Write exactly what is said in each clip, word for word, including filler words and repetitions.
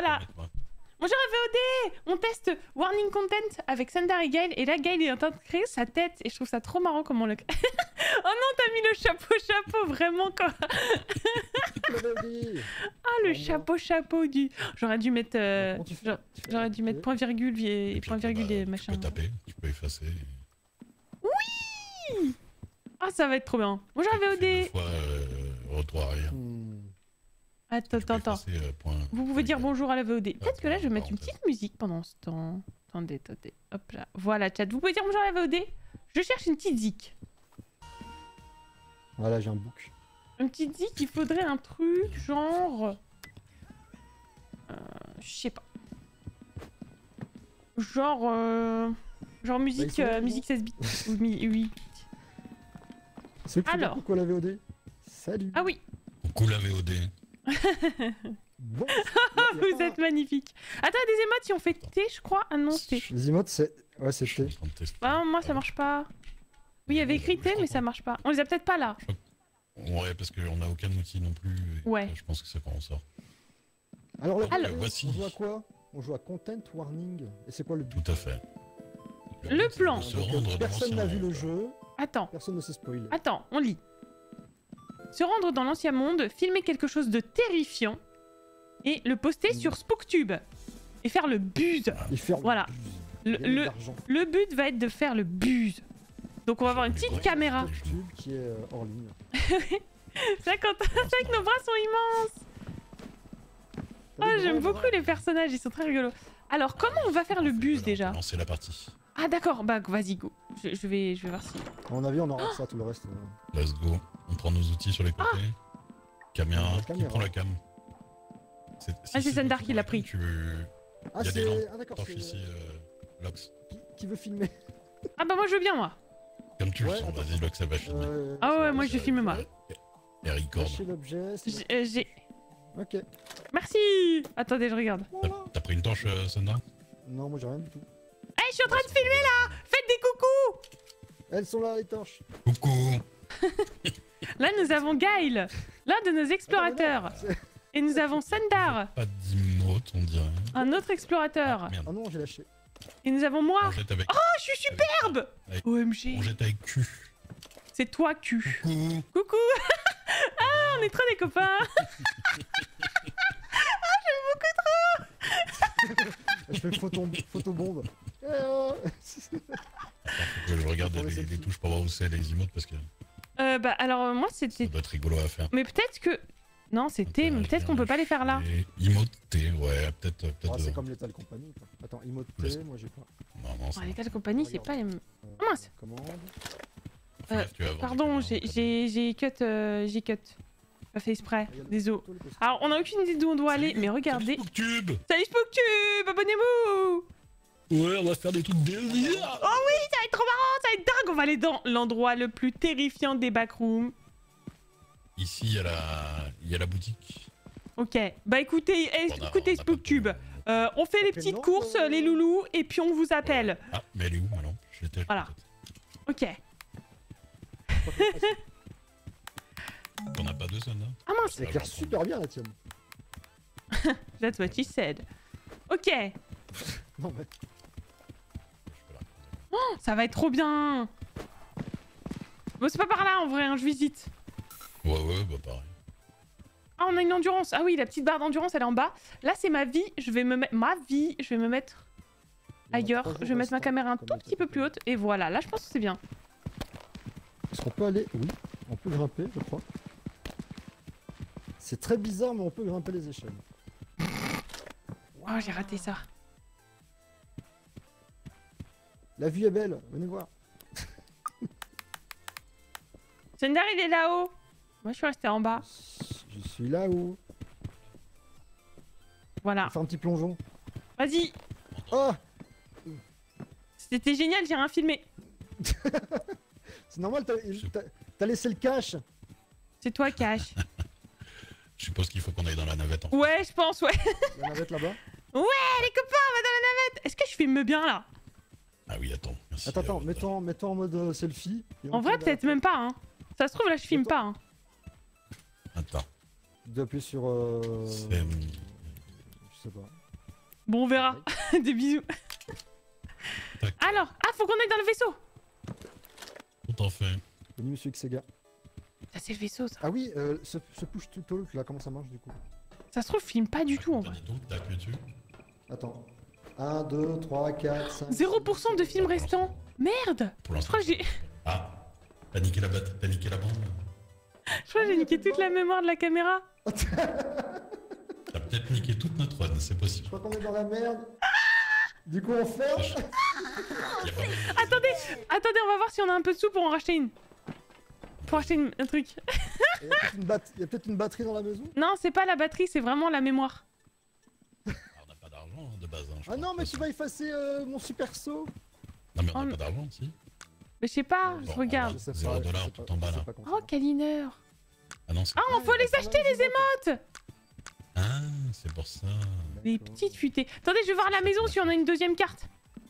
Voilà. Bonjour à V O D. On teste Warning Content avec Sandar et Gaël. Et là, Gaël est en train de créer sa tête. Et je trouve ça trop marrant comment on le... Oh non, t'as mis le chapeau chapeau, vraiment quoi. Ah, le chapeau chapeau du... J'aurais dû mettre... Euh... J'aurais dû mettre point virgule et, et point virgule bah, et machin. Tu peux taper, tu peux effacer. Oui. Ah, ça va être trop bien. Bonjour à V O D. Fois, euh, retour arrière. Hmm. Attends, attends, attends. Euh, Vous pouvez dire bonjour à la V O D. Peut-être que là, je vais mettre une petite musique pendant ce temps. Attendez, attendez. Hop là. Voilà, chat. Vous pouvez dire bonjour à la V O D. Je cherche une petite zik. Voilà, j'ai un book. Une petite zik, il faudrait un truc genre... Euh, je sais pas. Genre... Euh... Genre musique, bah, euh, musique seize bits. Oui. Alors. Coucou la V O D. Salut. Ah oui. Coucou la V O D. Bon, vous pas... êtes magnifique. Attends, des émotes si on fait T, je crois. Ah non, T. Les émotes, c'est... Ouais, c'est T. Ah, moi, ça marche pas. Oui, il y avait écrit T, mais ça marche pas. On les a peut-être pas là. Ouais, parce qu'on a aucun outil non plus. Ouais. Je pense que c'est quand on sort. Alors, là, Alors... voici. On joue à quoi? On joue à Content Warning. Et c'est quoi le but? Tout à fait. Le, le plan. Se rendre personne n'a vu le jeu. Attends. Personne ne se spoil. Attends, on lit. Se rendre dans l'ancien monde, filmer quelque chose de terrifiant et le poster mmh. sur SpookTube et faire le buzz. Et faire voilà. Le, le, le but va être de faire le buzz. Donc on va avoir une petite caméra. SpookTube qui est euh, hors ligne. C'est vrai que nos bras sont immenses. Oh, j'aime beaucoup les personnages, ils sont très rigolos. Alors comment on va faire le buzz déjà? C'est la partie. Ah d'accord, bah vas-y go. Je, je, vais, je vais voir si... À mon avis on aura oh ça tout le reste. Euh... Let's go. On prend nos outils sur les côtés. Ah caméra. Qui caméra. Prend la cam? si Ah c'est Sandar qui l'a pris. Tu veux... Ah c'est... Ah d'accord. Ici, euh, Lox. Qui, qui veut filmer? Ah bah moi je veux bien moi. Comme tu le sens, vas-y Lox, ça va filmer. Euh, ah ouais, moi je vais filmer moi. Et record. J'ai... Ok. Merci. Attendez, je regarde. T'as voilà. pris une torche, euh, Sandar? Non, moi j'ai rien du tout. Hey, je suis en train de filmer là. Faites des coucous. Elles sont là les torches. Coucou. Là nous avons Gaël, l'un de nos explorateurs. Attends, non, et nous avons Sandar. Pas d'imote, on dirait. Un autre explorateur. Ah, ah non, j'ai lâché. Et nous avons moi. Avec... Oh, je suis superbe avec... O M G. On jette avec Q. C'est toi Q. Coucou. Coucou. Ah, on est trop des copains. Ah, j'aime beaucoup trop. Je fais photo, photo bombe. Attends, faut que je regarde les, les touches pour voir où c'est les emotes parce que... Euh, bah alors moi c'était... Ça doit être rigolo à faire. Mais peut-être que... Non, c'était... Mais peut-être qu'on peut pas les faire là. Emote T, ouais, peut-être... Peut oh, c'est comme l'état de compagnie quoi. Attends, emote T, les... moi j'ai pas... Non, non, oh, l'état de compagnie, c'est pas les... Euh, oh mince. Commande. Euh, pardon, j'ai cut... Euh, j'ai cut. Pas fait exprès, désolé. Alors, on a aucune idée d'où on doit aller, mais regardez... Salut SpookTube. Salut SpookTube, abonnez-vous. Ouais, on va faire des trucs délire. Oh oui, ça va être trop marrant, ça va être dingue. On va aller dans l'endroit le plus terrifiant des backrooms. Ici, il y a la, il y a la boutique. Ok, bah écoutez, bon, on a, écoutez SpookTube, euh, on fait les petites courses, euh... les loulous, et puis on vous appelle. Ah, mais elle est où maintenant? Je l'étais. Voilà. Ok. On n'a pas deux zones, hein. Ah mince. Ça éclaire super bien la tienne. That's what she said. Ok. Non mais... Oh, ça va être trop bien. Bon, c'est pas par là en vrai, hein, je visite. Ouais, ouais, bah pareil. Ah, on a une endurance. Ah oui, la petite barre d'endurance, elle est en bas. Là, c'est ma vie. Je vais me mettre... Ma vie, je vais me mettre ailleurs. Je vais mettre ma caméra un tout petit peu plus haute. Et voilà, là, je pense que c'est bien. Est-ce qu'on peut aller... Oui, on peut grimper, je crois. C'est très bizarre, mais on peut grimper les échelles. Oh, j'ai raté ça. La vue est belle, venez voir. Sandar, il est là-haut. Moi, je suis resté en bas. Je suis là-haut. Voilà. On fait un petit plongeon. Vas-y. Oh. C'était génial, j'ai rien filmé. C'est normal, t'as laissé le cache. C'est toi, cache. Je suppose qu'il faut qu'on aille dans la navette. En fait. Ouais, je pense, ouais. La navette là-bas. Ouais, les copains, on va dans la navette. Est-ce que je filme bien là? Ah oui, attends. Merci, attends, attends, euh, mettons, mettons en mode euh, selfie. En vrai, peut-être même pas, hein. Ça se trouve, là, je filme pas, hein. Attends. Tu dois appuyer sur... Euh... sais pas. Bon, on verra. Des bisous. Tac. Alors, ah, faut qu'on aille dans le vaisseau. Tout en fait. Bienvenue, monsieur Xega. Ça, c'est le vaisseau, ça. Ah oui, euh, ce, ce push to talk là, comment ça marche du coup? Ça se trouve, filme pas du tout en T'as vrai. dit donc, t'as appuyé dessus. Attends. un, deux, trois, quatre, cinq. zéro pour cent de films restants. Merde. Pour Je l'instant. crois que j'ai Ah, t'as niqué la batte, t'as niqué la bande. je crois que j'ai niqué toute la mémoire de la caméra. T'as peut-être niqué toute notre run, c'est Je possible. crois qu'on est dans la merde. Du coup, on ferme. Y a pas de- Attendez, attendez, on va voir si on a un peu de sous pour en racheter une. Pour acheter une- un truc. Il y a peut-être une, bat- y a peut-être une batterie dans la maison. Non, c'est pas la batterie, c'est vraiment la mémoire. Ah, on n'a pas d'argent hein, de base. Hein, je Ah crois, non, mais de tu toute vas effacer euh, mon super saut. façon. Non, mais on Oh, n'a pas d'argent, si. Mais je sais pas, Bon, je on regarde. Je sais Zéro pas, je dollar sais tout pas, en bas, je sais là. pas comment Oh, ça quelle ineur. Ah non, c'est Ah, marche. on faut les ça va, acheter les les emotes. émotes. Ah, c'est pour ça. Les D'accord. petites futées. Attendez, je vais voir à la maison si on a une deuxième carte.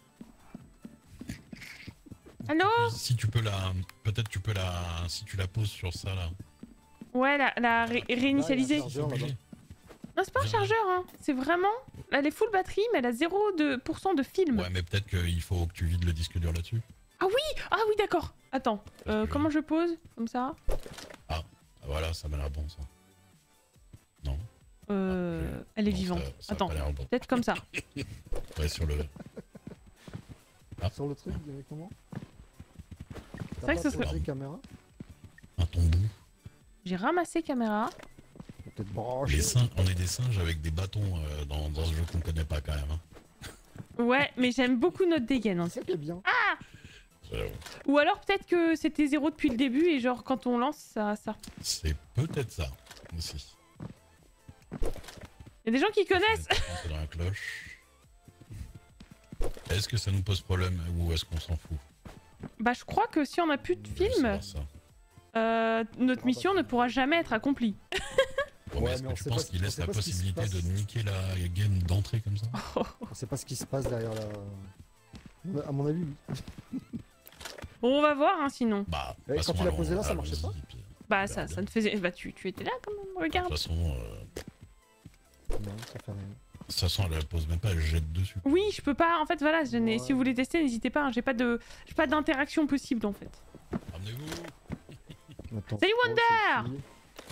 Allô? Si tu peux la... Peut-être tu peux la... Si tu la poses sur ça, là. Ouais, la, la ré- réinitialiser. Ah, il y a un chargeur là-bas. Non, c'est pas un chargeur, hein. C'est vraiment... Elle est full batterie, mais elle a zéro pour cent de film. Ouais, mais peut-être qu'il faut que tu vides le disque dur là-dessus. Ah oui, d'accord. Attends, euh, comment je pose? Comme ça? Ah, voilà, ça m'a l'air bon, ça. Non. Euh... Elle est Non, vivante. ça- ça a Attends, pas l'air bon. peut-être comme ça. Ouais, sur le... Sur le truc directement. C'est vrai que ce serait... caméra. Un tombou. J'ai ramassé caméra. Peut-être branché. Les singes, on est des singes avec des bâtons euh, dans, dans ce jeu qu'on connaît pas quand même. Hein. Ouais, mais j'aime beaucoup notre dégaine. Hein. C'est ça qui est bien. Euh, Ou alors peut-être que c'était zéro depuis le début et genre quand on lance, ça... ça... c'est peut-être ça aussi. Il y a des gens qui connaissent. C'est dans la cloche. Est-ce que ça nous pose problème ou est-ce qu'on s'en fout? Bah je crois que si on a plus de Je veux film, savoir ça. euh, notre mission ne pourra jamais être accomplie. Bon, mais Ouais, est-ce mais que on tu sait penses pas- qu'il on laisse sait la pas ce qui se possibilité passe. de niquer la game d'entrée comme ça? On sait pas ce qui se passe derrière la. À mon avis, oui. Bon, on va voir hein, sinon. Bah, Et passons quand tu l'as à- posé là, ça allons-y, marchait pas puis, Bah on ça, verra ça bien. ne faisait... Bah tu, tu étais là quand même, De regarde. toute façon, euh, Non, ça fait rien. de toute façon, elle la pose même pas, elle jette dessus. Oui, je peux pas, en fait voilà, je n'ai- Ouais. si vous voulez tester, n'hésitez pas, hein, j'ai pas de j'ai pas d'interaction possible en fait. Ramenez-vous. Attends, Salut, oh, Wonder c'est fini.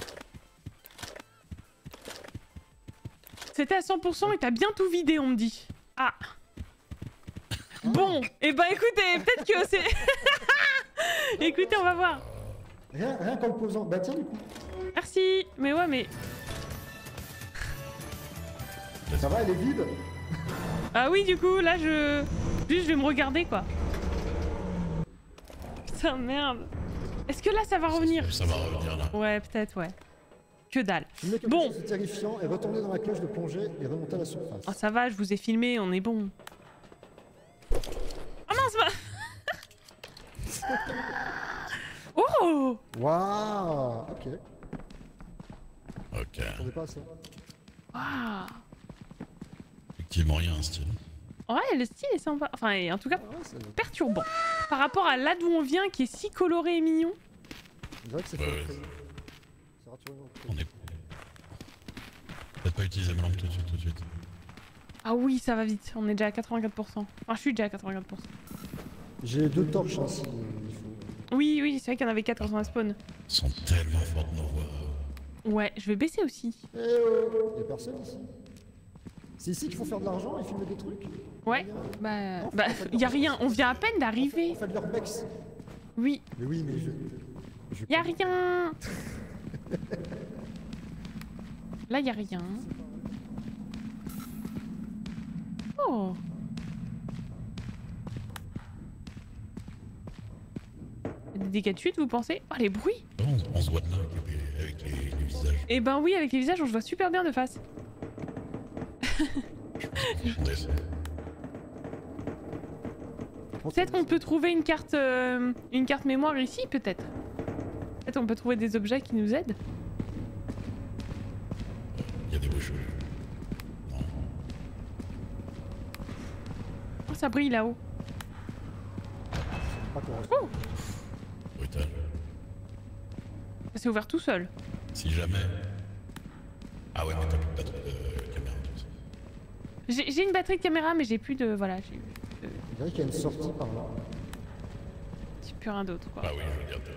C'était à cent pour cent et t'as bien tout vidé, on me dit. Ah. Bon, et bah écoutez, peut-être que c'est... Écoutez, on va voir. Rien, rien qu'en le posant. Bah tiens, du coup. Merci. Mais ouais, mais... Ça va, elle est vide. Ah oui, du coup, là, je... Juste, je vais me regarder, quoi. Putain, merde. Est-ce que là, ça va revenir? Ça va revenir là. Ouais, peut-être, ouais. Que dalle. Filmer quelque Bon. chose de terrifiant et retourner dans la cloche de plongée et remonter à la surface. Oh, ça va, je vous ai filmé, on est bon. Oh mince, bah... Oh. Waouh. Ok. Ok. Je m'attendais pas à ça. Waouh. Effectivement, il y a un style. Ouais, le style est sympa. Enfin, et en tout cas, Ah ouais, c'est perturbant. Par rapport à là d'où on vient, qui est si coloré et mignon. c'est vrai que c'est Ouais, fait. ouais. très- C'est rassurant. On est. Peut-être pas utiliser ma lampe tout de suite, tout de suite. Ah oui, ça va vite. On est déjà à quatre-vingt-quatre pour cent. Enfin, je suis déjà à quatre-vingt-quatre pour cent. J'ai deux torches hein, si il faut. Oui, oui, c'est vrai qu'il y en avait quatre quand on a spawn. Ils sont tellement fortes nos voix. Ouais, je vais baisser aussi. Eh oh, y'a personne ici. C'est ici qu'il faut faire de l'argent et filmer des trucs. Ouais, Rien. bah, Non, bah, en fait, y a non. rien. On vient à peine On d'arriver. fait de l'urbex. Oui, Mais oui, mais je. je y a rien. Là, y a rien. Oh. Y a des dégâts de chute, vous pensez? Oh, les bruits. On, on se voit de là avec les, avec les- les visages. Eh ben oui, avec les visages, on se voit super bien de face. Attendez, c'est- Peut-être qu'on peut trouver une carte, euh, une carte mémoire ici, peut-être. Peut-être on peut trouver des objets qui nous aident. Il y a des bouches. Non. Oh, ça brille là-haut. Pas qu'on reste- Oh, Brutal. ça s'est ouvert tout seul. Si jamais. Ah ouais, mais t'as plus pas trop de caméra tout ça. J'ai une batterie de caméra, mais j'ai plus de... Voilà, j'ai... Euh... Je dirais qu'il y a une sortie par là. J'ai plus rien d'autre, quoi. Ah oui, je regarde.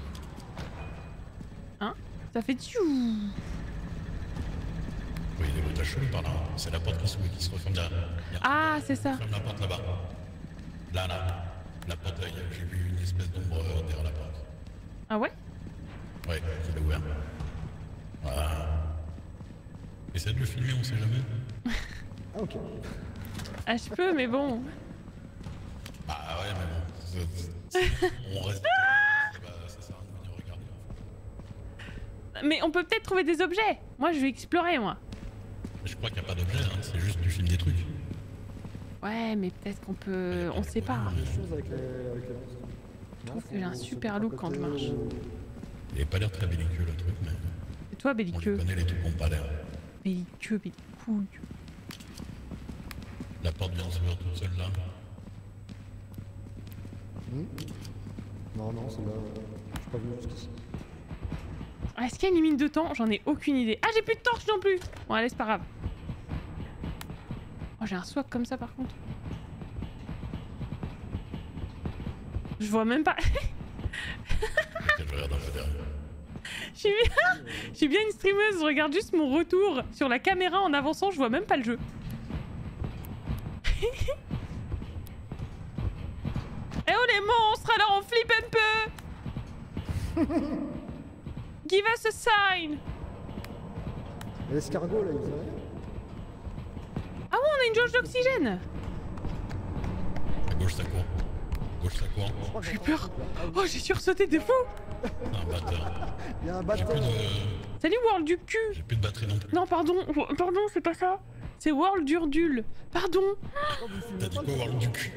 Hein? Ça fait tchou. Oui, il y a des bruitages chelous par là. C'est la porte qui se, qui se referme derrière. Ah, c'est ça. Ferme la porte là-bas. Là, là. La porte, j'ai vu une espèce d'ombre derrière la porte. Ah ouais? Ouais, je l'ai ouvert. Voilà. Essaie de le filmer, on sait jamais. Ah ok. Ah je peux, mais bon. Ah ouais, mais bon. C'est, c'est, on reste... bah, ça sert à rien de venir regarder. Mais on peut peut-être trouver des objets. Moi je vais explorer, moi. Je crois qu'il n'y a pas d'objet, hein. C'est juste du film des trucs. Ouais, mais peut-être qu'on peut... On sait pas. Des choses avec les, avec les monstres. Je trouve que j'ai un super look quand je marche. Il n'a pas l'air très belliqueux le truc, mais... Et toi, belliqueux? On connaît les trucs qui n'ont pas l'air. Belliqueux, bellicouille. La porte vient de s'ouvrir toute seule là. Mmh. Non, non, c'est là. Je suis pas venu jusqu'ici. Est-ce qu'il y a une limite de temps? J'en ai aucune idée. Ah, j'ai plus de torche non plus. Bon, allez, c'est pas grave. Oh, j'ai un swag comme ça par contre. Je vois même pas. Je regarde un peu derrière. Je suis bien... Je suis bien une streameuse, je regarde juste mon retour sur la caméra en avançant, je vois même pas le jeu. Eh oh les monstres, alors on flippe un peu. Give us a sign. L'escargot là, il faisait rien. Ah ouais, on a une jauge d'oxygène. À gauche ça court. À gauche ça court. J'ai peur. Oh, j'ai sursauté de fou. Un batteur. Il y a un J'ai batteur. plus de... Salut World du cul. J'ai plus de batterie non plus. Non, pardon, pardon, c'est pas ça. C'est World d'Urdule. Pardon. T'as dit quoi, World du cul?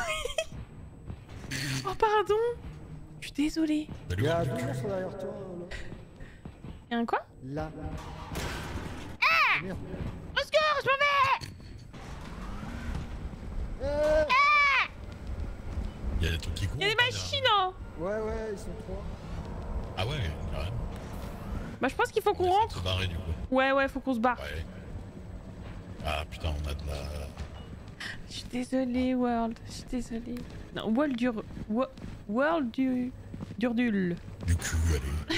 Oh, pardon. Je suis désolée. Il Salut, y a World un du cul. monstre derrière toi. Y'a un quoi? Là. Ah! Merde. Au secours, je m'en vais. Euh... Ah! Il y a des trucs qui courent. Y'a des machines, hein. Ouais, ouais, ils sont trois. Ah ouais, carrément. Bah, je pense qu'il faut qu'on On essaie de rentre. se barrer du coup. Ouais, ouais, faut qu'on se barre. Ouais. Ah putain, on a de la... Je suis désolée, World. Je suis désolée. Non, World dur... Wo- World du... d'Urdule. Du cul, allez.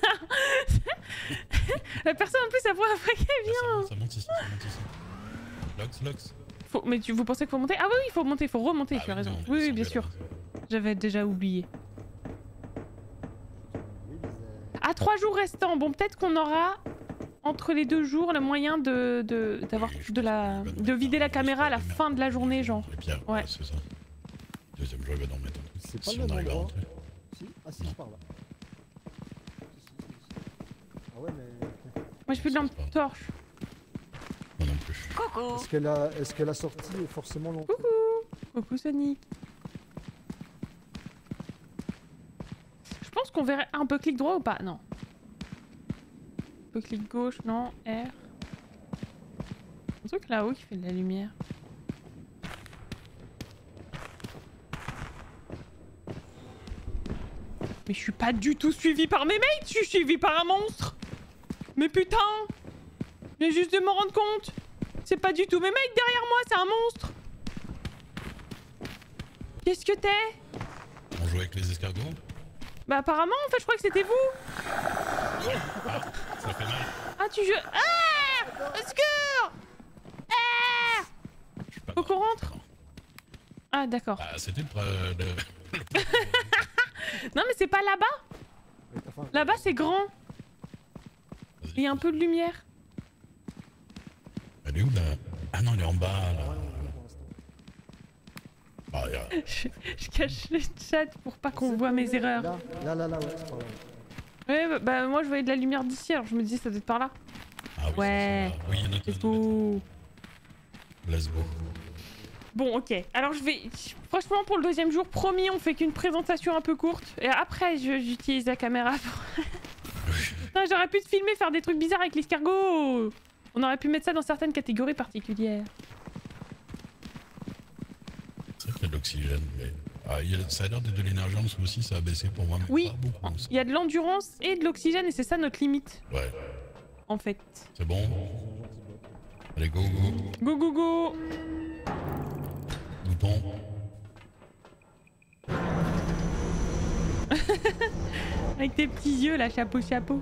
La personne en plus, ça pourrait après qu'elle vient. Ça monte, ça monte ici, ça monte ici. Lox, Lox. Faut... Mais tu... vous pensez qu'il faut monter? Ah oui, oui, il faut monter, il faut remonter, Ah tu as oui, raison. non, on est Oui, oui, descendu bien à la sûr. base. J'avais déjà oublié. Oui, mais, euh, À trois jours restants, bon, peut-être qu'on aura entre les deux jours le moyen de de d'avoir Oui, je de pense la qu'il va de nous vider la faire caméra à la des merdes. fin de la journée, genre. Les pierres, Ouais. ouais, c'est ça. Deuxième jour, il va d'en mettre un truc. C'est pas Si le on même arrive à endroit. rentrer. Si? Ah si, Non. je pars là. Si, si, si, si. Ah ouais, mais... Moi, j'ai plus de lampe torche. Moi non plus. Coucou. Est-ce que la... Est-ce que la sortie est forcément l'entrée? Coucou. Coucou Sonic. Je pense qu'on verrait un peu clic droit ou pas? Non. Un peu clic gauche, non. R. Un truc là-haut qui fait de la lumière. Mais je suis pas du tout suivi par mes mates, je suis suivi par un monstre. Mais putain, je viens juste de me rendre compte. C'est pas du tout mes mates derrière moi, c'est un monstre. Qu'est-ce que t'es? On joue avec les escargots? Bah apparemment, en fait, je crois que c'était vous. Ah, ça fait mal. Ah, tu joues... Ah! Au secours! Ah! Je suis pas Faut qu'on mort. rentre? Ah, d'accord. Ah, c'était le... pre- le... Non, mais c'est pas là-bas. Mais t'as faim. Là-bas, c'est grand. Vas-y. Il y a un peu de lumière. Elle est où là? Ah non, elle est en bas Ouais, là. on est bien pour l'instant. Ah, y a... Je, je cache le chat pour pas qu'on C'est voit bon, mes là, erreurs. Là, là, là, là, ouais, c'est pas vrai. Ouais, bah, bah, moi, je voyais de la lumière d'ici, alors je me disais, ça doit être par là. Ah oui, Ouais. ça, ça va. Oui, il y en a Let's deux. go. Let's go. Bon, ok. Alors, je vais... Franchement, pour le deuxième jour, promis, on fait qu'une présentation un peu courte. Et après, je- j'utilise la caméra pour... Putain, j'aurais pu te filmer, faire des trucs bizarres avec l'escargot. On aurait pu mettre ça dans certaines catégories particulières. C'est vrai qu'il y a de l'oxygène, mais... Ah, il y a... ça a l'air d'être de l'énergie en dessous aussi, ça a baissé pour moi, mais Oui. pas beaucoup. ça. Il y a de l'endurance et de l'oxygène, et c'est ça notre limite, Ouais, en fait. c'est bon. Allez, go, go. Go, go, go. Bouton. Avec tes petits yeux là, chapeau, chapeau.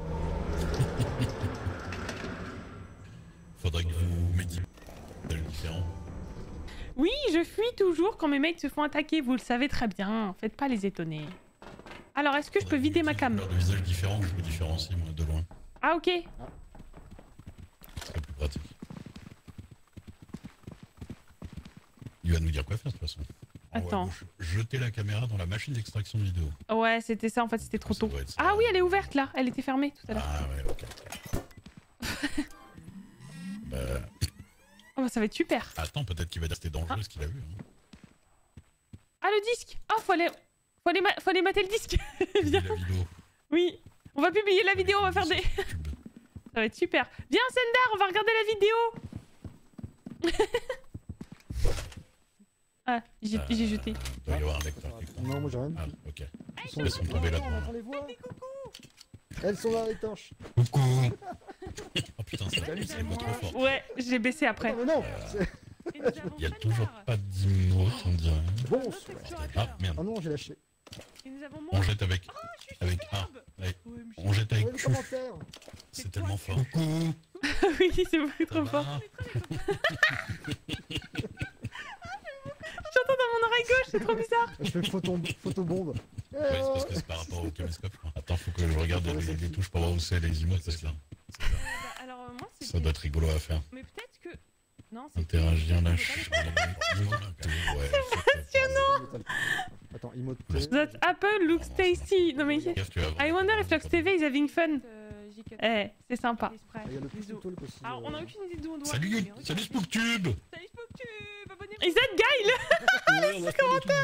Faudrait que vous mettiez des différents. Oui, je fuis toujours quand mes mates se font attaquer, vous le savez très bien. Faites pas les étonner. Alors, est-ce que je peux vider ma cam? De visage différent que je peux différencier moi de loin. Ah, ok. Ce serait plus pratique. Il va nous dire quoi faire de toute façon. En haut à Attends. gauche, jeter la caméra dans la machine d'extraction de vidéo. Ouais, c'était ça en fait, c'était trop Ça tôt. doit être ça. Ah oui, elle est ouverte là, elle était fermée tout à l'heure. Ah ouais, ok. bah, Oh bah ça va être super. attends, peut-être qu'il va dire que c'était dangereux ce qu'il a vu. Hein. Ah le disque. Ah faut aller, faut aller, ma- faut aller mater le disque. Viens. Viens. La vidéo. Oui, on va publier la vidéo, on va faire des... YouTube. Ça va être super. Viens Sendar, on va regarder la vidéo. Ah, j'ai Euh, j'ai jeté. Il doit y avoir un lecteur quelque part. Non, moi j'ai rien. Ah, dit. ok. Ils sont, Elles sont tombées on là-dedans. entend les voix. Elles sont là les torches. Coucou. Oh putain, ça c'est le mot trop fort. Ouais, j'ai baissé après. Attends, mais non. c'est- Il y a toujours pas d'imote, on dirait. Bon. Ah merde. Ah non, j'ai lâché. Et nous avons On jette avec. Avec A. Ouais. On jette avec Ouais, les Q. commentaires. C'est tellement fort. Coucou. Oui, c'est beaucoup trop Ça fort. va J'entends dans mon oreille gauche, c'est trop bizarre. Je fais photo, photo bombe. Eh, Ouais, c'est oh. parce que c'est par rapport au caméscope. Attends, faut que je regarde les, les touches pour voir où c'est les emotes parce que là, Bah, alors euh, moi ça c'était... doit être rigolo à faire. Mais peut-être que... Non, c'est... Interagir là. Ouais, Passionnant. Attends, emote. That apple looks tasty. Non mais... I wonder if Lux T V is having fun. Eh, c'est sympa. Ah, il y a le petit tool aussi. Alors on a aucune idée d'où on doit... Salut, salut Spooktube. Salut Spooktube, abonnez-vous. Is that Guile? Les commentaires.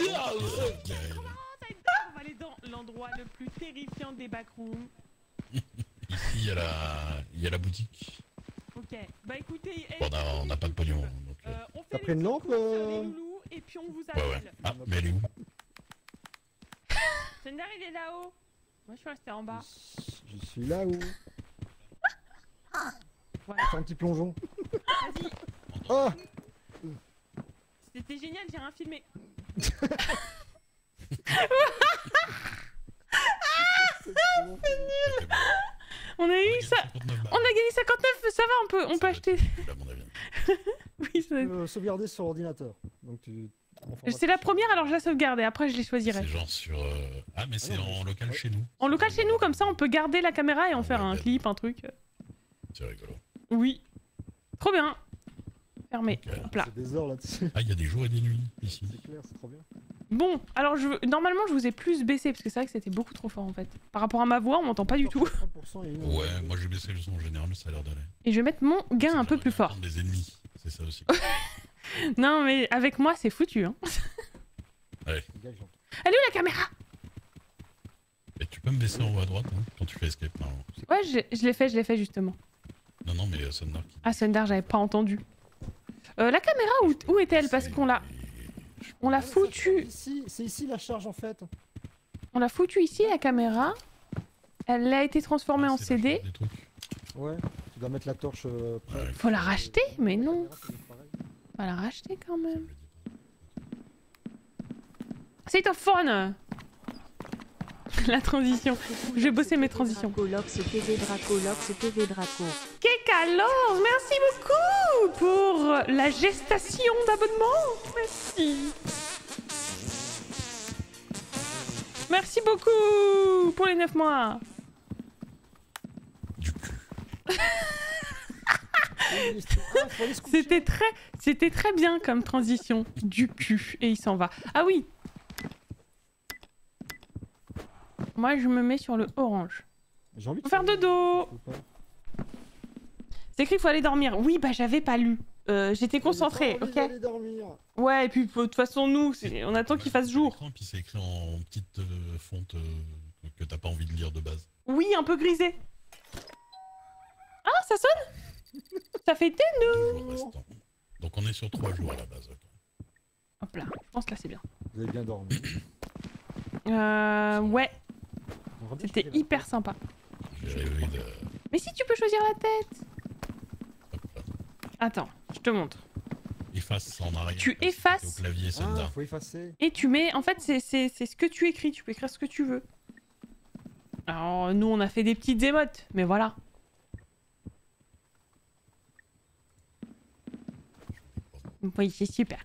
On va aller dans l'endroit le plus terrifiant des backrooms. Ici, il y a la, il y a la boutique. Ok, bah écoutez... Bon, on a, on a pas de pognon. Donc, Euh, euh, on fait T'as les pris une petits lampe, coups sur euh les loulous et puis on vous ouais, ouais. appelle. Ah, mais elle est où? Sendar il est là-haut. Moi je suis restée en bas. Je suis là où? Voilà. Fais un petit plongeon. Vas-y. Oh. C'était génial, j'ai rien filmé. On a eu ça. On a gagné cinquante-neuf, ça va, on peut, on peut acheter. À mon avis. Oui, ça... Tu peux sauvegarder sur l'ordinateur. Donc tu. C'est la première, alors je la sauvegarde et après je les choisirai. C'est genre sur. euh, Ah, mais c'est en local chez nous. En local chez nous, comme ça on peut garder la caméra et en faire un clip, un truc. C'est rigolo. Oui. Trop bien. Fermé. Ok. Hop là. C'est des heures là-dessus. Ah, il y a des jours et des nuits ici. C'est clair, c'est trop bien. Bon, alors je... normalement je vous ai plus baissé parce que c'est vrai que c'était beaucoup trop fort en fait. Par rapport à ma voix, on m'entend pas du tout. trente pour cent et une. Ouais, moi j'ai baissé le son en général, ça a l'air d'aller. Et je vais mettre mon gain un peu plus fort. Des ennemis, c'est ça aussi. Non mais avec moi c'est foutu hein. Allez. Les gars, j'entends. Elle est où la caméra? Et tu peux me baisser en haut à droite hein, quand tu fais escape normalement. Ouais, je, je l'ai fait, je l'ai fait justement. Non, non, mais euh, Sundar qui. Ah Sundar, j'avais pas entendu. Euh, la caméra, où, où est-elle? Parce qu'on l'a... On l'a Ah, mais ça, foutue. Ici, c'est ici la charge en fait. On l'a foutue ici la caméra. Elle a été transformée en C D. Des trucs. Ouais. Tu dois mettre la torche. Euh, près. Ouais. Faut la racheter? Mais non. La caméra, c'est pareil. On va la racheter quand même. C'est un fun. La transition. Je vais bosser mes transitions. Dracolox T V Dracolox T V Draco. Kekalos, merci beaucoup pour la gestation d'abonnement. Merci. Merci beaucoup pour les neuf mois. Du cul. Ah, faut aller se coucher. C'était très, c'était très bien comme transition. Du cul. Et il s'en va. Ah oui. Moi, je me mets sur le orange. J'ai envie de Faut faire dodo. Faut pas. C'est écrit qu'il faut aller dormir. Oui, bah j'avais pas lu. Euh, J'étais concentrée, J'ai pas envie ok. d'aller dormir. Ouais, et puis de toute façon, nous, c'est- on attend qu'il fasse jour. Et puis c'est écrit en petite euh, fonte euh, que t'as pas envie de lire de base. Oui, un peu grisé. Ah, ça sonne. Ça fait des Deux jours restants. Donc on est sur trois jours à la base. ok. Hop là, je pense que là c'est bien. Vous avez bien dormi. Euh, ouais, On va bien c'était choisir la hyper sympa. J'ai rêvé de. Mais si tu peux choisir la tête. Hop là. Attends, je te montre. Efface en arrière. Tu comme si effaces. c'était Au clavier, Ah, Senda. faut effacer. Et tu mets, en fait, c'est c'est- c'est ce que tu écris, tu peux écrire ce que tu veux. Alors, nous, on a fait des petites émotes, mais voilà. Oui, c'est super.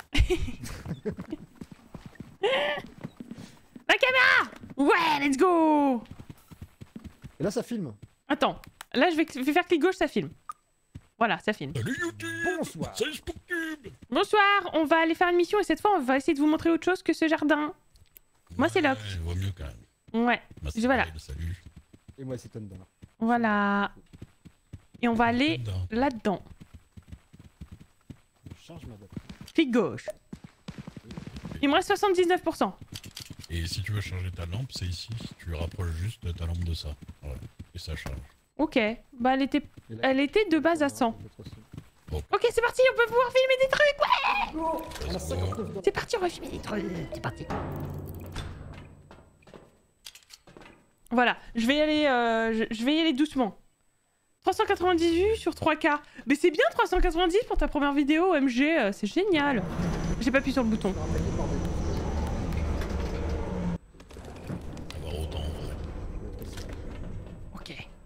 La caméra! Ouais, let's go! Et là, ça filme. Attends, là, je vais, je vais faire clic gauche, ça filme. Voilà, ça filme. Salut YouTube. Bonsoir. Salut SpookTube. Bonsoir, on va aller faire une mission et cette fois, on va essayer de vous montrer autre chose que ce jardin. Moi, c'est Locke. Je vois mieux quand même. Ouais, Bah, Je- voilà. pareil, Salut. Et moi, c'est Thunder. voilà. Et on va aller Senda. là-dedans. Je charge ma date. Clic gauche. Il me reste soixante-dix-neuf pour cent. Et si tu veux changer ta lampe, c'est ici. Tu rapproches juste ta lampe de ça. Voilà. Et ça charge. Ok, bah elle était, Et là, elle était de base à cent. Ok, c'est parti, on peut pouvoir filmer des trucs. Ouais, Oh, on a cinquante-neuf dollars. c'est parti, on va filmer des trucs. C'est parti. Voilà, je vais y aller, euh, je, je vais y aller doucement. trois cent quatre-vingt-dix vues sur trois K. Mais c'est bien trois cent quatre-vingt-dix pour ta première vidéo, O M G, euh, c'est génial. J'ai pas appuyé sur le bouton. Avoir autant en vrai. Ok.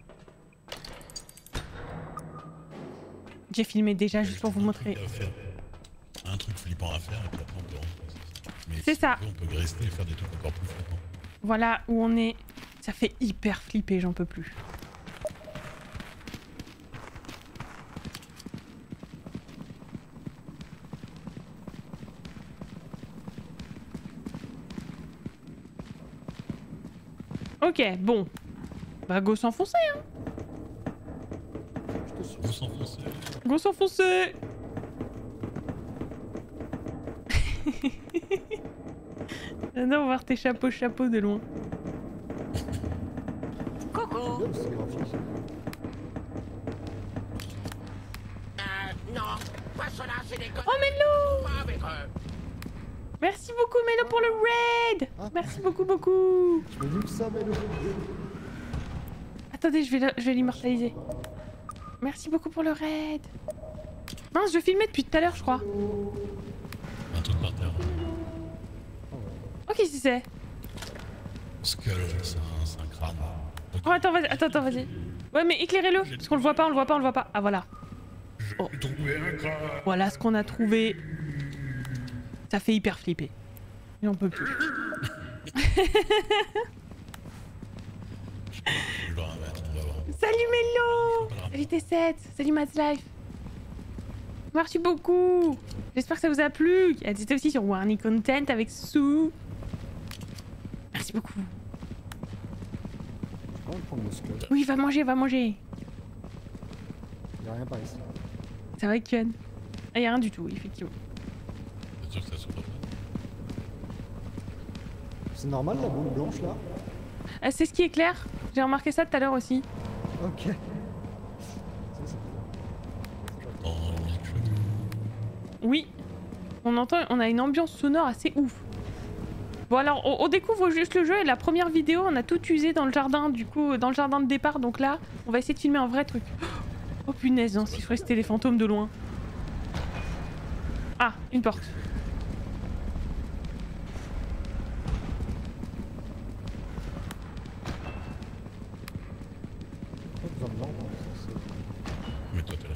J'ai filmé déjà juste pour vous montrer. Un truc à faire. Un truc flippant à faire et puis après on peut rentrer. Mais C'est si ça. on peut, on peut rester et faire des trucs encore plus flippants. Voilà où on est. Ça fait hyper flipper, j'en peux plus. Ok, bon. Bah go s'enfoncer, hein. Je te suis. Vous s'enfoncez. Go s'enfoncer. J'adore voir tes chapeaux chapeaux de loin. C'est bien aussi, les graphiques. Oh Mélo! Merci beaucoup Mélo pour le raid! Ah. Merci beaucoup beaucoup! Je me dis que ça, mais le... Attendez, je vais le- je vais l'immortaliser. Merci beaucoup pour le raid! Mince, je filmais depuis tout à l'heure, je crois. Un truc par terre. Ok, si c'est. Skull, c'est un, c'est un crâne. Ok. Oh, attends, vas-y, attends, attends, vas-y. Ouais, mais éclairez-le, parce qu'on le voit pas, on le voit pas, on le voit pas. Ah, voilà. Oh. J'ai trouvé un crâne. Voilà ce qu'on a trouvé. Ça fait hyper flipper. Et on peut plus. Je dois en mettre, on va voir. Salut Mélo! Salut T sept! Salut Mads Life! Merci beaucoup! J'espère que ça vous a plu! Elle était aussi sur Warning Content avec Sue. Merci beaucoup. Je vais prendre le skull. Oui, va manger, va manger! Il y a rien par ici. Ça va, Ken? Ah, y'a rien du tout, effectivement. C'est sûr que ça s'ouvre pas. C'est normal, la boule blanche, là? Ah, c'est ce qui est clair. J'ai remarqué ça tout à l'heure aussi. Ok. Ça, c'est Dans le micro. Oui. On entend, on a une ambiance sonore assez ouf. Bon alors, on, on découvre juste le jeu et la première vidéo, on a tout usé dans le jardin, du coup, dans le jardin de départ. Donc là, on va essayer de filmer un vrai truc. Oh punaise, non, si je ferais c'était les fantômes de loin. Ah, une porte. pas besoin de lampe, hein, ça, c'est- Mais toi t'es là.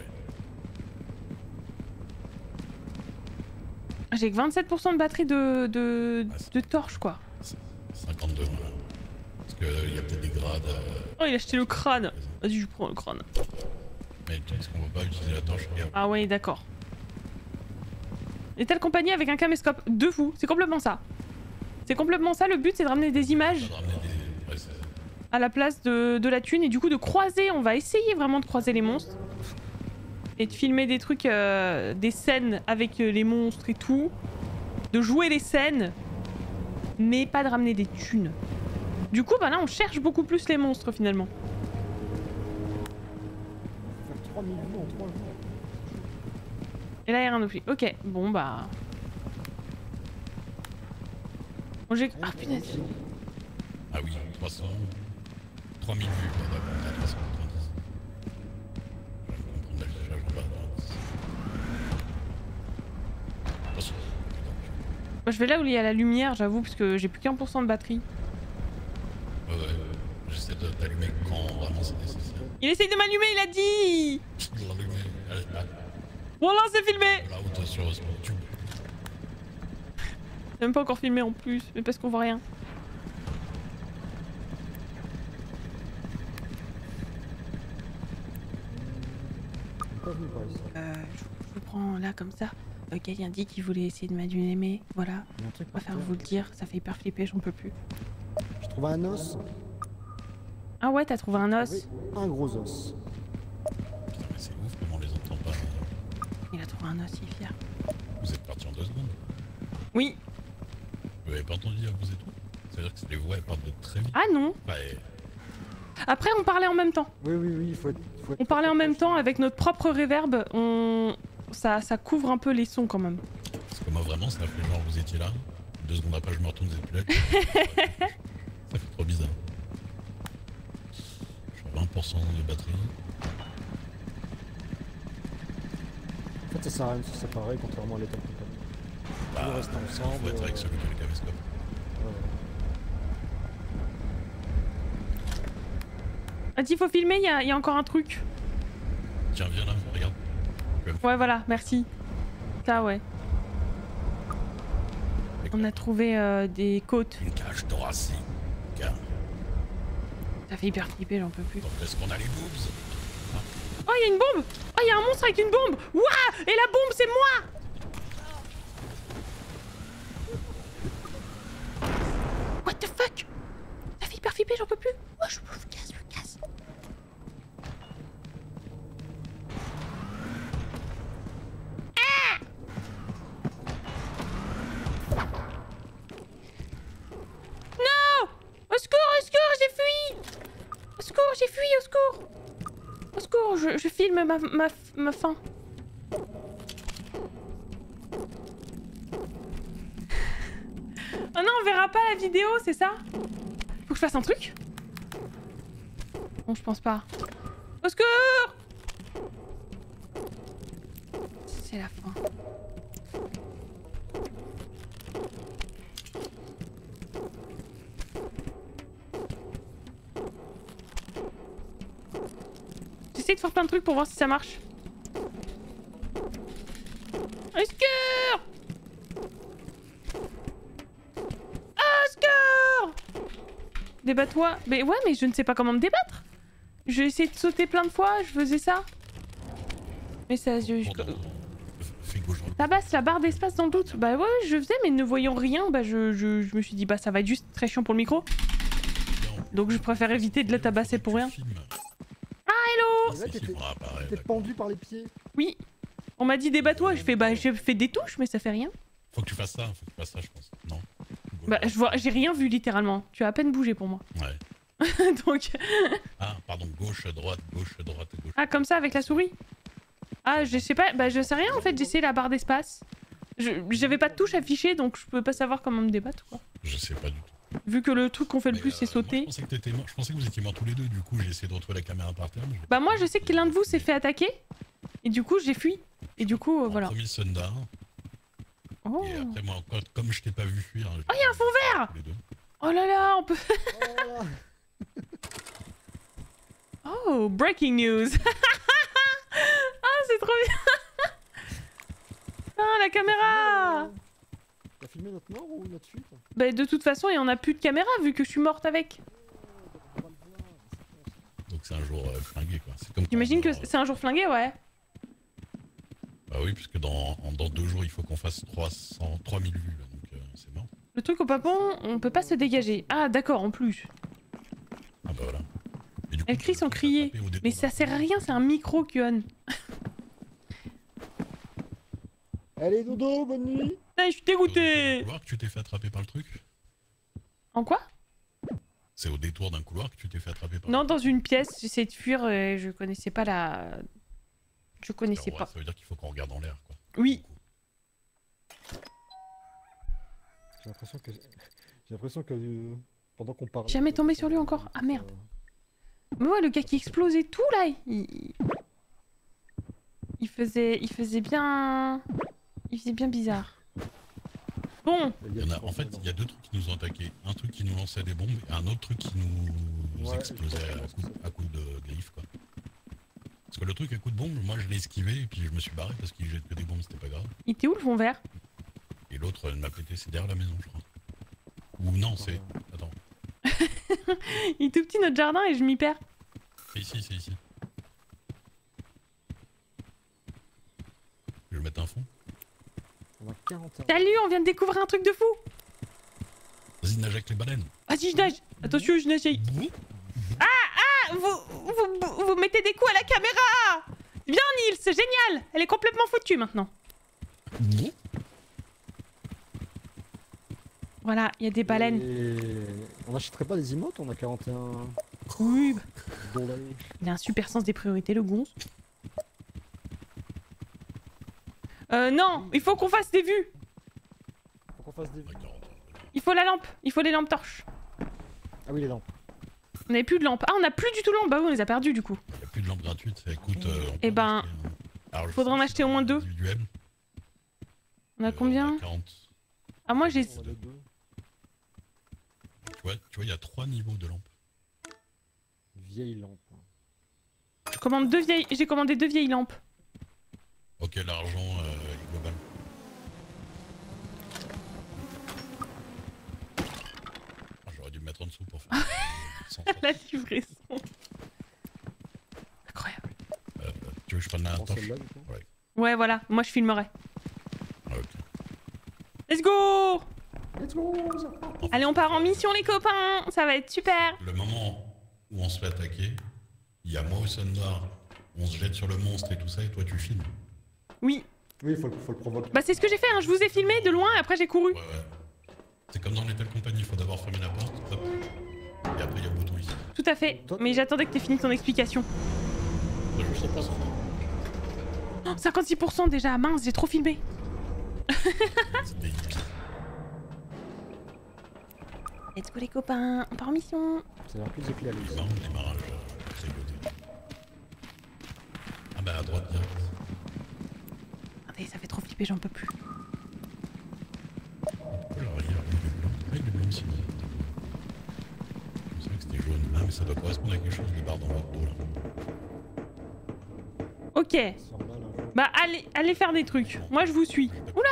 Ah ouais. J'ai que vingt-sept pour cent de batterie de, de, de torche, quoi. cinquante-deux, voilà. Parce qu'il y a peut-être des grades. euh, Oh, il a acheté le crâne. Vas-y, je prends le crâne. Mais le truc, c'est qu'on va pas utiliser la torche. Regarde. Ah ouais, d'accord. Est-elle compagnie avec un caméscope de fou, c'est complètement ça. C'est complètement ça, le but c'est de ramener des images On va ramener des. Ouais, c'est- à la place de, de la thune et du coup de croiser, on va essayer vraiment de croiser les monstres. Et de filmer des trucs, euh, des scènes avec euh, les monstres et tout. De jouer les scènes, mais pas de ramener des thunes. Du coup, bah là on cherche beaucoup plus les monstres finalement. Faut faire trois mille vues en trois jours. Et là, il y a rien depuis. Ok, bon bah. Bon, j'ai. Ah punaise. Ah oui, trois cents. trois mille vues, quoi, d'accord, on a trois cent quatre-vingt-dix. Je vais me comprendre l'affichage en bas. Moi, je vais là où il y a la lumière, j'avoue, parce que j'ai plus qu'un pour cent de batterie. Ouais, ouais. J'essaie de t'allumer quand vraiment c'est nécessaire. Il essaye de m'allumer, il a dit. De l'allumer. Allez, là. Voilà, c'est filmé. Voilà, ou toi sur sur YouTube. C'est même pas encore filmé en plus, mais parce qu'on voit rien. Pas venu par ici. Euh, je, je vous prends là comme ça. Euh, Quelqu'un dit qu'il voulait essayer de m'allumer, voilà. Il y a un truc Je par préfère terre. vous le dire, ça fait hyper flipper, j'en peux plus. J'ai trouvé un os. Ah ouais, t'as trouvé un os? Oui, un gros os. Putain, mais c'est ouf comment on les entend pas. Il a trouvé un os, il est fier. Vous êtes partis en deux secondes. Oui. Vous avez pas entendu dire vous et tout? C'est-à-dire que les voix elles parlent de très vite. Ah non. Ouais. Après, on parlait en même temps. Oui, oui, oui, il faut être. Faut être On parlait en même temps proche. avec notre propre reverb. On... Ça, ça couvre un peu les sons quand même. Parce que moi vraiment ça fait genre vous étiez là. Deux secondes après je me retourne, vous êtes plus là. Ça fait trop bizarre. Je suis à vingt pour cent de batterie. En fait, ça sert à rien de se séparer, contrairement à l'état de compagnie. Bah, On reste ensemble. faut être avec euh, celui qui a le caméscope. ouais, ouais. Ah, il faut filmer, il y a, il y a encore un truc. Tiens, viens là, regarde. Ouais, voilà, merci. Ça, ouais. On a trouvé euh, des côtes. Une cage thoracique. Car... Ça fait hyper flipper, j'en peux plus. Donc est-ce qu'on a les boobs? Oh, il y a une bombe! Oh, il y a un monstre avec une bombe! Ouah! Et la bombe, c'est moi! What the fuck? Ça fait hyper flipper, j'en peux plus. Oh, je me casse, je me casse. Ah! Non! Au secours, au secours, j'ai fui! Au secours, j'ai fui, au secours! Au secours, je, je filme ma, ma, ma fin. Oh non, on verra pas la vidéo, c'est ça? Faut que je fasse un truc? Bon, je pense pas. Au secours! C'est la fin. J'essaie de faire plein de trucs pour voir si ça marche. Au secours! Au secours! Débat-toi. Mais ouais, mais je ne sais pas comment me débattre. J'ai essayé de sauter plein de fois, je faisais ça. Mais ça... Je, je... Bon, non, fais gauche dans le... Tabasse la barre d'espace dans le doute. Bah ouais, je faisais, mais ne voyant rien, bah je, je, je me suis dit, bah ça va être juste très chiant pour le micro. Donc je préfère éviter de la tabasser pour rien. Ah, hello! Ouais, t'étais- Ah, pareil, T'es d'accord. pendu par les pieds. Oui. On m'a dit débat-toi, je fais, bah j'ai fait des touches, mais ça fait rien. Faut que tu fasses ça, faut que tu fasses ça, je pense. Non? Bah je vois, j'ai rien vu littéralement. Tu as à peine bougé pour moi. Ouais. Donc... Ah, pardon, gauche, droite, gauche, droite, gauche. Ah, comme ça avec la souris? Ah, je sais pas, bah je sais rien en fait, j'ai essayé la barre d'espace. Je- J'avais pas de touche affichée, donc je peux pas savoir comment me débattre quoi. Je sais pas du tout. Vu que le truc qu'on fait le Mais, plus c'est euh, moi, sauter. je pensais que t'étais mort. Je pensais que vous étiez morts tous les deux, du coup j'ai essayé de retrouver la caméra par terre. mais je l'ai Bah pas moi je trouvé. sais que l'un de vous s'est fait attaquer. Et du coup j'ai fui. Et du coup euh, En voilà. premier Sundar, Oh, et après moi, quand- comme je t'ai pas vu fuir. Oh, y a un fond vert! Tous les deux. oh là là, on peut... Oh là là. Oh, breaking news. Ah, c'est trop bien. Ah, la caméra. T'as filmé notre mort ou notre fuite? Bah de toute façon, il y en a plus de caméra vu que je suis morte avec. On va le voir, c'est con, Donc c'est un jour euh, flingué quoi. C'est comme quand J'imagine on que meurt, c'est un jour flingué, ouais. Bah oui, puisque dans, en- dans deux jours il faut qu'on fasse trois cents, trois mille vues là, donc euh, c'est mort. Le truc au papon, on peut pas se dégager. Ah d'accord, en plus. Ah bah voilà. Et du coup, Elle tu crie peux sans te crier. rattraper au détour Mais d'un ça sert à couloir. rien, c'est un micro, Kuan. Allez, dodo, bonne nuit. Putain, je suis C'est au détour d'un dégoûté. couloir que tu t'es fait attraper par le truc? En quoi? C'est au détour d'un couloir que tu t'es fait attraper par Non, dans une pièce, j'essayais de fuir et je connaissais pas la... Je le connaissais couloir. pas. Ça veut dire qu'il faut qu'on regarde en l'air quoi. Oui. J'ai l'impression que... J'ai l'impression que... euh, pendant qu'on parle... Jamais tombé sur lui encore. Ah, merde. Mais ouais, le gars qui explosait tout là, il... Il faisait... Il faisait bien... Il faisait bien bizarre. Bon, Il y Il y en a, tout en fait, il y a deux trucs qui nous ont attaqués. Un truc qui nous lançait des bombes et un autre truc qui nous Ouais, explosait je à pense coup, que c'est- à coup de griffe, quoi. Parce que le truc à coup de bombe, moi je l'ai esquivé et puis je me suis barré parce qu'il jette que des bombes, c'était pas grave. il était où le fond vert? Et l'autre, elle m'a pété, c'est derrière la maison, je crois. Ou non, c'est... Attends, Il est tout petit notre jardin et je m'y perds. c'est ici, c'est ici. Je vais mettre un fond. On a quarante et un. Salut, on vient de découvrir un truc de fou. Vas-y, nage avec les baleines. Vas-y, je nage. Attention, je nage. Ah, vous, vous, vous mettez des coups à la caméra. Bien, Nils, c'est génial. Elle est complètement foutue maintenant. Voilà, il y a des baleines. Et on n'achèterait pas des emotes, on a quarante et un Oui, bah, dollars. il a un super sens des priorités, le gonze. Euh, non, il faut qu'on fasse des vues. Faut qu'on fasse des vues. Il faut la lampe, il faut les lampes torches. Ah oui, les lampes. On avait plus de lampes. Ah, on a plus du tout de lampes. Bah oui, on les a perdues du coup. Il n'y a plus de lampes gratuites, ça coûte... Euh, on peut Eh ben, en acheter, hein. Alors, je faudra sais en que acheter c'est au moins deux. individuel. On a Euh, combien? on a quarante. Ah, moi j'ai. On a les deux. Tu vois, tu vois, il y a trois niveaux de lampes. Vieille lampe. Je commande deux vieilles. J'ai commandé deux vieilles lampes. Ok, l'argent euh, est global. Ah, j'aurais dû me mettre en dessous pour faire... cent. La livraison. Incroyable. Euh, tu veux que je prenne la Prends torche? celle-là, du coup. Ouais, voilà. Moi je filmerai. Ah, ok. Let's go! Let's go! Allez, on part en mission, les copains. Ça va être super. Le moment où on se fait attaquer, il y a moi au sun noir, on se jette sur le monstre et tout ça, et toi tu filmes. Oui. Oui, faut, le- faut le provoquer. Bah, c'est ce que j'ai fait. Hein. Je vous ai filmé de loin et après j'ai couru. Ouais, ouais. C'est comme dans Lethal Company, il faut d'abord fermer la porte, hop. Et après il y a le bouton ici. Tout à fait. Mais j'attendais que t'aies fini ton explication. Là, je sais pas ça. Oh, cinquante-six pour cent déjà. Mince, j'ai trop filmé. C'est des hippies. Let's go, les copains. On part en mission. Ça a l'air plus éclairé. C'est marrant, le démarrage, euh, c'est côté. Ah bah à droite direct. Attendez, ça fait trop flipper, j'en peux plus. Pourquoi leur arrière il est blanc? Ah, il est blanc aussi. Je savais que c'était jaune. Ah mais ça doit correspondre à quelque chose de barre dans votre dos là. Ok. Ça sort mal, un jour. Bah, allez, allez faire des trucs. Moi, je vous suis. Oula!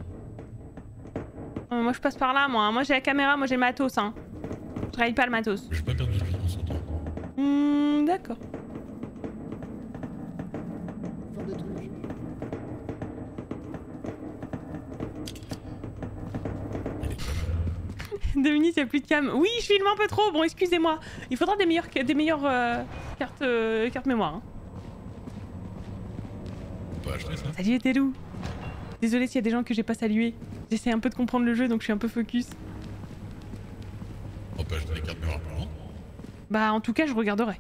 Euh, moi, je passe par là, moi. Moi, j'ai la caméra, moi, j'ai le matos, hein. Je raille pas le matos. J'ai pas perdu de vie en sautant. Hmm, d'accord. Faire des trucs. Il est très mal. Deux minutes, y'a plus de cam. Oui, je filme un peu trop. Bon, excusez-moi. Il faudra des meilleures, des meilleures euh, cartes, euh, cartes mémoire. Hein. On peut acheter ça? Salut, Telou. Désolé s'il y a des gens que j'ai pas salués. J'essaie un peu de comprendre le jeu, donc je suis un peu focus. On peut acheter les cartes mémoire plus loin. Bah, en tout cas, je regarderai.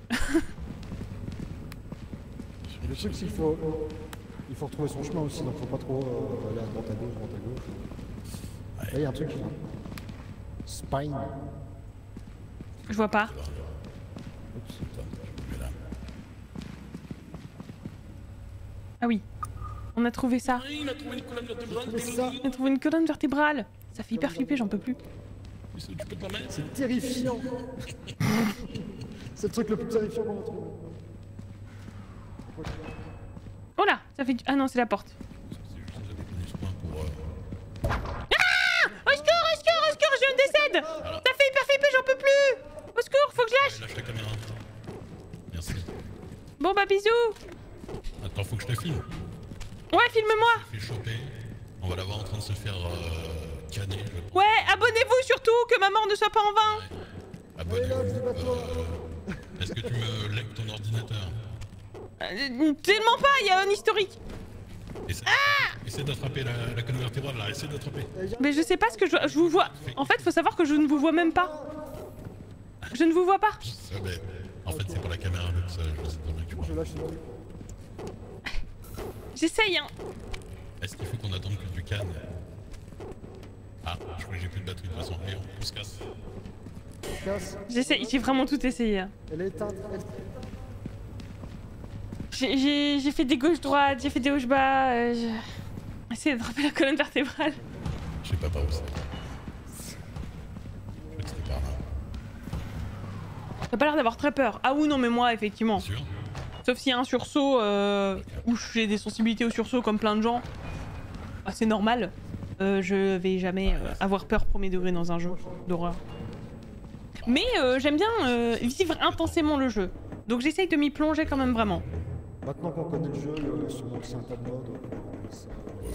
Le truc, c'est qu'il faut, il faut retrouver son chemin aussi, donc faut pas trop euh, aller à droite à gauche, droite à gauche. Là, il y a un truc là. Spine. Je vois pas. C'est là. Oups. Attends, je me mets là. Ah oui. On a trouvé ça. Il a trouvé une colonne vertébrale. Mais ça, On a trouvé une colonne vertébrale. Ça fait hyper flipper, j'en peux plus. Tu peux te la mettre? c'est terrifiant. C'est le truc le plus terrifiant qu'on a trouvé. Oh là, ça fait du... Ah non, c'est la porte. C'est juste que j'avais connu ce point pour... Euh... Au secours, au secours, au secours, je décède. Ça fait hyper flipper, j'en peux plus. Au secours, faut que je lâche. Lâche la caméra. Merci. Bon bah bisous. Attends, faut que je te filme. Ouais, filme-moi. Je fais choper. On va la voir en train de se faire euh, canner. Je pense. Ouais, abonnez-vous surtout, que ma mort ne soit pas en vain. Abonnez-vous. Euh, Est-ce que tu me lègues ton ordinateur? Euh, tellement pas, il y a un historique. Essaie, essaie d'attraper la, la colonne vertébrale là, essaie d'attraper. Mais je sais pas ce que je, je vous vois. En fait, faut savoir que je ne vous vois même pas. Je ne vous vois pas. Ça, mais, en fait, c'est pour la caméra, donc ça, je sais très bien que tu vois. Je lâche le truc. J'essaye, hein. Est-ce qu'il faut qu'on attende que tu cannes? Ah, je crois que j'ai plus de batterie de toute façon. Allez, on se casse. Casse. J'essaye, j'ai vraiment tout essayé. hein. Elle est éteinte. Elle... J'ai- J'ai j'ai fait des gauches-droites, j'ai fait des hauches-bas. Euh, j'ai essayé d'attraper la colonne vertébrale. Je sais pas par où c'est. Je crois que c'était par là. T'as pas l'air d'avoir très peur. Ah oui, non, mais moi, effectivement. Sûr? Sauf s'il y a un sursaut euh, où j'ai des sensibilités au sursaut comme plein de gens. Ah, c'est normal. Euh, je vais jamais euh, avoir peur premier degré dans un jeu d'horreur. Mais euh, j'aime bien euh, vivre intensément le jeu. Donc j'essaye de m'y plonger quand même vraiment. Maintenant qu'on connaît le jeu, il y a sûrement aussi un tas de modes. Ça-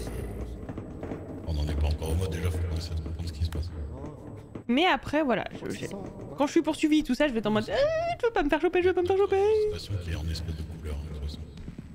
On n'en est pas encore au mode déjà, faut qu'on essaie de comprendre ce qui se passe. Mais après, voilà. je- C'est j'ai- ça, hein. Quand je suis poursuivi, tout ça, je vais être en mode. Euh, je veux pas me faire choper, je veux pas me faire choper. C'est une station qui est en espèce de couleur, de toute façon.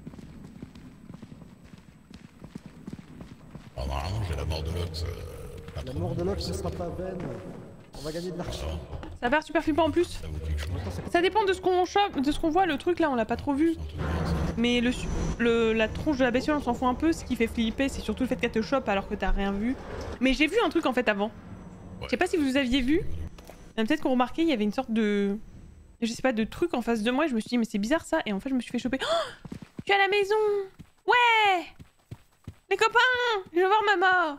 Alors normalement, j'ai la mort de Lux. Euh, pas La trop mort de mal. Locke ne sera pas vaine. On va gagner de l'argent. Ça va, Ça a l'air super flippant en plus. ça vaut quelque chose. Ça dépend de ce qu'on chope, de ce qu'on voit. Le truc là, on l'a pas trop vu. C'est un truc bien, ça. Mais le, su- le- la tronche de la bestiole, on s'en fout un peu. Ce qui fait flipper, c'est surtout le fait qu'elle te chope alors que t'as rien vu. Mais j'ai vu un truc en fait avant. Je sais pas si vous aviez vu. Euh, Peut-être qu'on remarquait, il y avait une sorte de. Je sais pas, de truc en face de moi. Et je me suis dit, mais c'est bizarre ça. Et en fait, je me suis fait choper. Oh, je suis à la maison. Ouais. Les copains, je veux voir maman.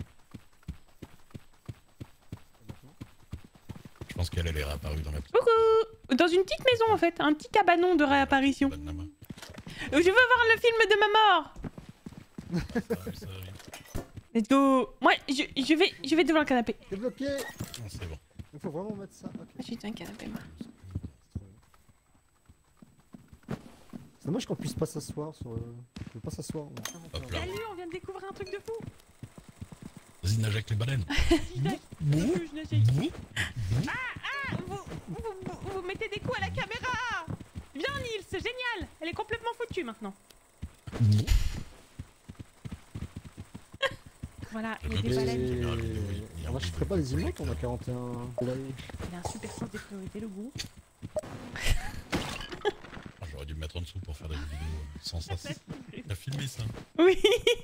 Je pense qu'elle elle est réapparue dans la petite Coucou. Dans une petite maison en fait, un petit cabanon de réapparition. bonne maman. Je veux voir le film de ma mort. Ça arrive, ça arrive. Let's go. Moi, je, je vais, je vais devant le canapé. Débloqué. Non, c'est bon. Il faut vraiment mettre ça. Ok. Je suis devant le canapé, moi. C'est dommage qu'on puisse pas s'asseoir sur. le- On peut pas s'asseoir. on- Hop là. Salut, on vient de découvrir un truc de fou. Vas-y, nage avec les baleines. Je nage. Bouh. Je nage avec- Bouh. Ah, vous, vous, vous, vous mettez des coups à la caméra. Viens, Nils, c'est génial. Elle est complètement foutue maintenant. Bouh. Voilà, il y a Et- des baleines. Et... On n'achèterait pas les emotes, on a quarante et un. Là, Il a un super sens des priorités, le goût. Ah, j'aurais dû me mettre en dessous pour faire des vidéos sans ça. T'as filmé ça? Oui.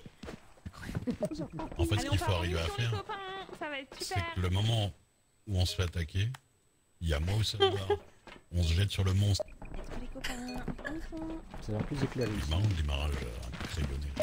En fait, ce Allez, on qu'il faut part en arriver à mission, les faire, copains. Ça va être c'est super. que le moment où on se fait attaquer, il y a moi au savoir, on se jette sur le monstre. Let's go, les copains. Attention. ça a l'air plus éclairé. C'est marrant le démarrage euh, un peu crayonné.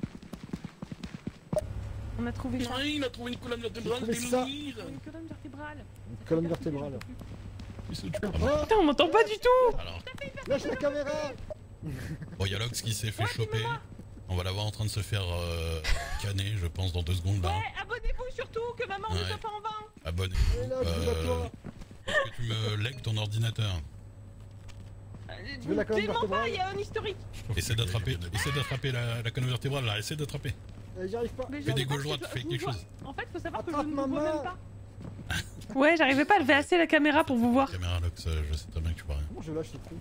On a trouvé ça. il a trouvé une colonne vertébrale, trouvé ça. Une colonne vertébrale. Une colonne vertébrale. Il se tue. Oh, Putain, on m'entend pas du tout. Alors, lâche la caméra. bon, il y a Lox qui s'est fait choper. On va l'avoir en train de se faire euh, canner, je pense, dans deux secondes là. Ouais, abonnez-vous surtout, que maman ne Ouais. soit pas en vain. Abonnez-vous. Et là, Euh, dis-toi. Est-ce que tu me lègues ton ordinateur? Tu veux la colonne Dément pas, vertébrale il y a un historique. Essaie d'attraper, essaie d'attraper la, la colonne vertébrale là, essaie d'attraper. Euh, J'y arrive pas. Mais Fais je des sais pas gauche-droite, si je- fais je quelque vous vois. chose. En fait, faut savoir que je Attrape ne vous vois maman. même pas. Ouais, j'arrivais pas à lever assez la caméra pour vous voir. Caméra Lox, euh, je sais très bien que tu vois rien. Comment je lâche ce truc?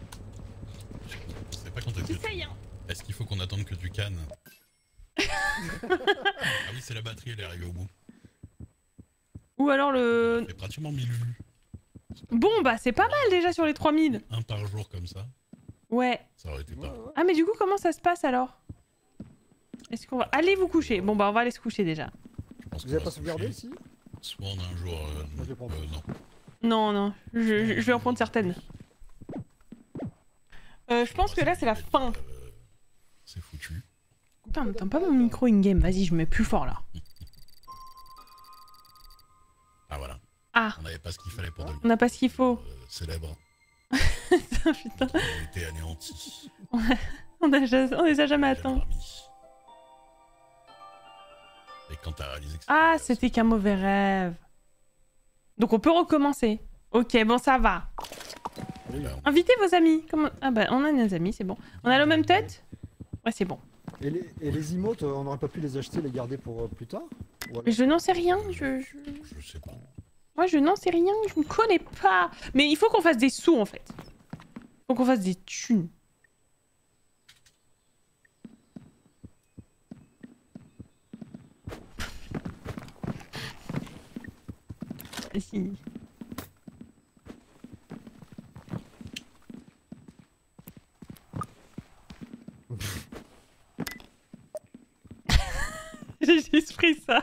Je sais pas quand est-ce que tu... J'essaye, hein. Est-ce qu'il faut qu'on attende que tu cannes? Ah oui, c'est la batterie, elle est arrivée au bout. Ou alors le... Ça fait pratiquement mille vues. Bon, bah c'est pas mal déjà sur les trois mille. Un par jour comme ça, Ouais. ça aurait été Ouais, pas. ouais. Ah, mais du coup, comment ça se passe alors? Est-ce qu'on va... Allez vous coucher. Bon, bah on va aller se coucher déjà. Je pense Vous qu'on avez va pas se sauvegardé coucher. ici? Soit on a un jour. Euh, Moi, je les prends pas. euh, non. Non, non, je, je- je vais en prendre certaines. Euh, je pense que là, c'est la fin. Euh, c'est foutu. Putain, m'entends pas mon micro in-game. Vas-y, je mets plus fort là. Ah voilà, Ah, on n'avait pas ce qu'il fallait pour devenir on n'a pas ce qu'il faut. euh, célèbre. Putain, On a été anéantis. on, a ja- on les a jamais atteints. Jamais remis. Et quand t'as réalisé que Ah, c'était qu'un mauvais rêve. Donc on peut recommencer. Ok, bon, ça va. Oui, là, Invitez vos amis. Comment... Ah bah, on a nos amis, c'est bon. On a la même tête? Ouais, c'est bon. Et les, et les emotes, euh, on n'aurait pas pu les acheter, les garder pour euh, plus tard? Ou alors- Mais je n'en sais rien. Je, je... je sais pas. Moi, je n'en sais rien. Je ne connais pas. Mais il faut qu'on fasse des sous, en fait. Faut qu'on fasse des thunes. Si. J'ai juste pris ça.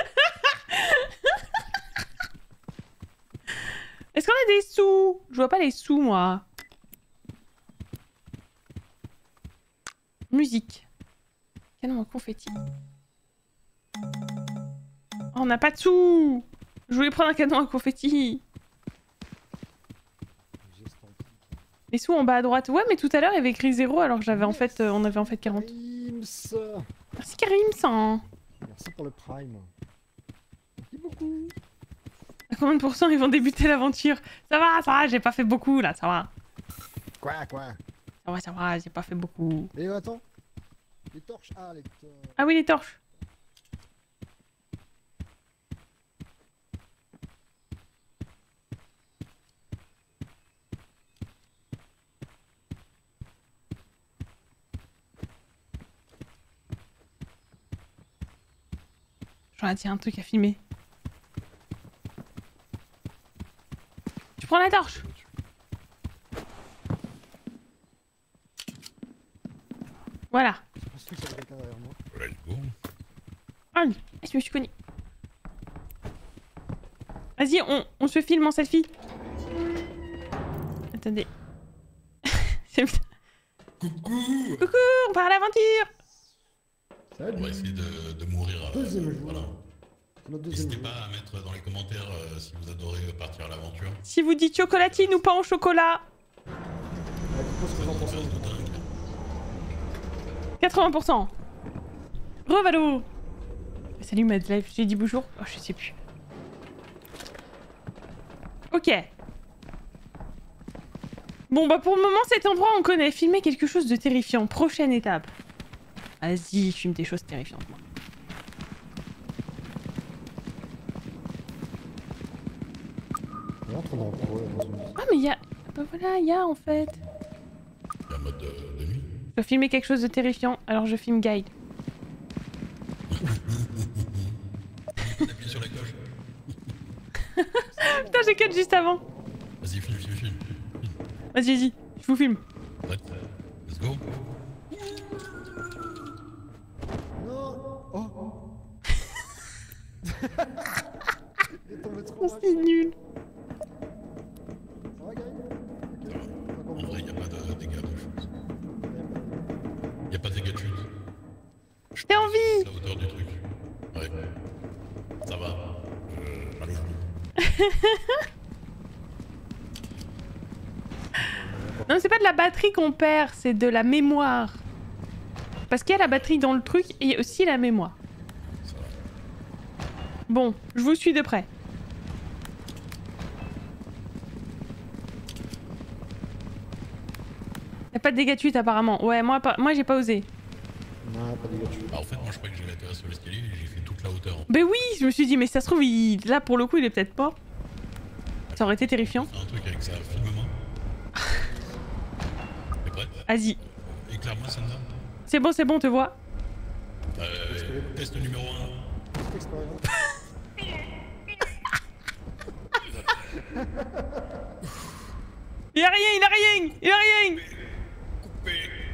Est-ce qu'on a des sous? Je vois pas les sous, moi. Musique. Canon à confetti. Oh, on n'a pas de sous. Je voulais prendre un canon à confetti. Les sous en bas à droite. Ouais, mais tout à l'heure, il y avait écrit zéro alors que j'avais en fait... Euh, on avait en fait quarante. Karims. Merci Karim, ça. Hein. Merci pour le prime. Merci beaucoup. À combien de pourcents ils vont débuter l'aventure? Ça va, ça va, j'ai pas fait beaucoup là, ça va. Quoi, quoi? Ça va, ça va, j'ai pas fait beaucoup. Et attends. Les torches. Ah, les... Ah oui, les torches. J'en ai un truc à filmer. Tu prends la torche? Voilà. Je pense que c'est quelqu'un derrière moi. Let's go. Ah, je me suis connue. Vas-y, on, on se filme en selfie. Attendez. C'est bien. Coucou. Coucou, on part à l'aventure. Salut. On va essayer de, de mourir. euh, Deuxième jour. Voilà. Notre deuxième N'hésitez jour. pas à mettre dans les commentaires euh, si vous adorez partir à l'aventure. Si vous dites chocolatine ou pas au chocolat. Ouais, dites-moi ce que vous en Une pensez. phase de dingue. quatre-vingts pour cent. Revalo. Salut Madlife, j'ai dit bonjour. Oh, je sais plus. Ok. Bon bah pour le moment cet endroit on connaît. Filmer quelque chose de terrifiant. Prochaine étape. Vas-y, filme des choses terrifiantes. Moi. On rentre dans, ouais, dans une... Ah mais il y a... Bah voilà, il y a en fait. Il y a un mode de, de nuit. Je dois filmer quelque chose de terrifiant, alors je filme guide. Appuie sur la cloche. Putain, j'ai cut juste avant. Vas-y, filme, filme, filme. Vas-y, vas-y, je vous filme. Prête. Let's go. Non. Oh. Il est tombé trop Oh, mal. c'est nul. Ça va, Gaël? Ok. Ça va. Pas En comme vrai, il n'y a pas de dégâts de chute. Il n'y a pas de dégâts de chute. T'es en vie. C'est la hauteur du truc. Ouais. Ça va. Je... Mal au genou. Non, c'est pas de la batterie qu'on perd, c'est de la mémoire. Parce qu'il y a la batterie dans le truc et il y a aussi la mémoire. Ça va. Bon, je vous suis de près. Y'a pas de dégâts de chute apparemment. Ouais, moi, pas- moi j'ai pas osé. Non, pas de dégâts dessus. Bah, en fait, moi je croyais que j'allais atterrir sur l'escalier et j'ai fait toute la hauteur. Ben oui, je me suis dit, mais ça se trouve, il... là pour le coup, il est peut-être pas. Ça aurait été terrifiant. Fais un truc avec ça, filme-moi. T'es prête? Vas-y. Éclaire-moi, Sanda. C'est bon, c'est bon, on te voit. Euh, test numéro un. Petite expérience. Il a rien, il a rien, il a rien. Coupé.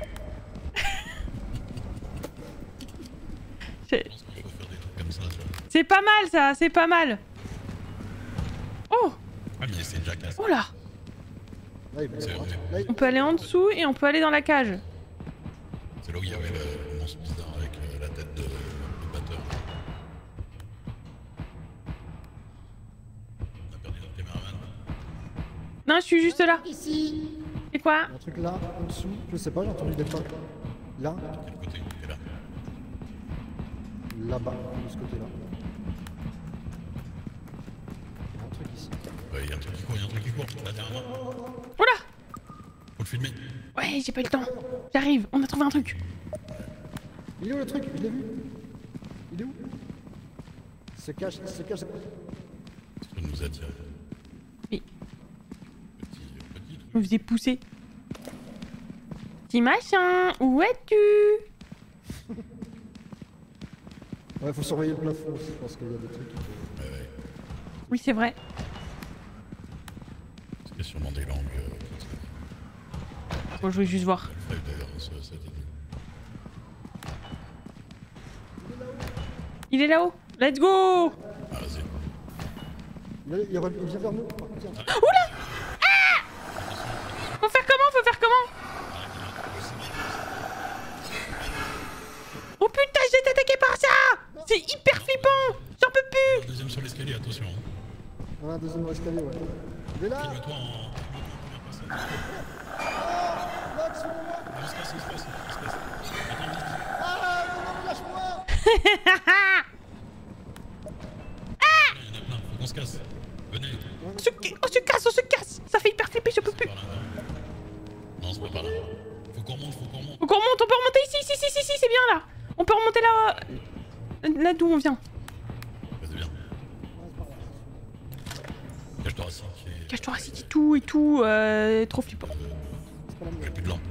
C'est- Je pense qu'il faut faire des trucs comme ça, tu vois. C'est pas mal ça, c'est pas mal. Oh, Ah, mais c'est déjà cassé. oh là. Là, il va y C'est avoir- vrai. Là, il- On peut aller en dessous et on peut aller dans la cage. C'est là où il y avait le, le monstre bizarre avec euh, la tête de, de batteur. On a perdu notre caméraman. Non, je suis juste là. Ici. C'est quoi? Il y a un truc là, en dessous. Je sais pas, j'ai entendu des pas. Là, Quel côté? Il est là. là-bas, de ce côté-là. Il y a un truc ici. Ouais, il y a un truc qui court, il y a un truc qui court. Là, derrière moi. Oula. Faut le filmer. Ouais, j'ai pas eu le temps. J'arrive, on a trouvé un truc. Il est où le truc? Je l'ai vu. Il est où? Il se cache, il se cache. Ça peut nous attirer. Oui. Petit, petit truc. Je me faisais pousser. Petit machin, où es-tu? Ouais, faut surveiller le plafond aussi parce qu'il y a des trucs. qui peuvent- Ouais, ouais. Oui, c'est vrai. Parce qu'il y a sûrement des langues. Euh, qui se- Bon, je voulais juste voir. Alpha, d'ailleurs, ça, ça a été dit. Il est là-haut. Let's go. Ah, vas-y. Il, est- il re- il vient vers nous. Tiens. Faut faire comment? Faut faire comment? Oh putain, j'ai été attaqué par ça! C'est hyper flippant! J'en peux plus! On a un deuxième escalier, ouais. Il est là. Filme-toi en... Filme-toi en première personne. Oh Lox, suis-moi. On se casse, on se casse, on se casse. Attends, vite. Ah non, non, mais lâche-moi. Il y en a plein, faut qu'on se casse. Venez. On se, on se casse, on se casse. Ça fait hyper flipper, je peux plus. Par là, non. Non, c'est pas par là. Faut qu'on remonte, faut qu'on remonte. Donc on remonte, on peut remonter ici, ici, ici, ici, c'est bien là. On peut remonter là, là d'où on vient. Vas-y, viens. Cache thoracique et... Cache thoracique et tout et tout, euh, trop flippant. J'ai plus de lampe.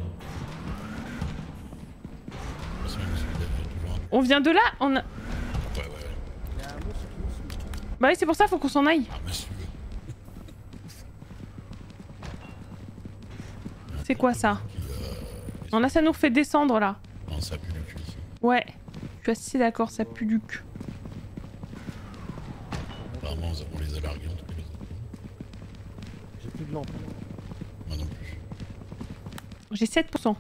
Attention, je me suis toujours un peu... On vient de là, on a... Ouais, ouais, ouais. Il y a un monstre qui nous suit. Bah oui, c'est pour ça, faut qu'on s'en aille. Ah, monsieur. C'est quoi ça? Non, là ça nous refait descendre là. Non, ça pue le cul ici. Ouais, je suis assez d'accord, ça pue du cul. Apparemment, on les a largués en tout cas les autres. J'ai plus de lampe. Moi non plus. J'ai sept pour cent.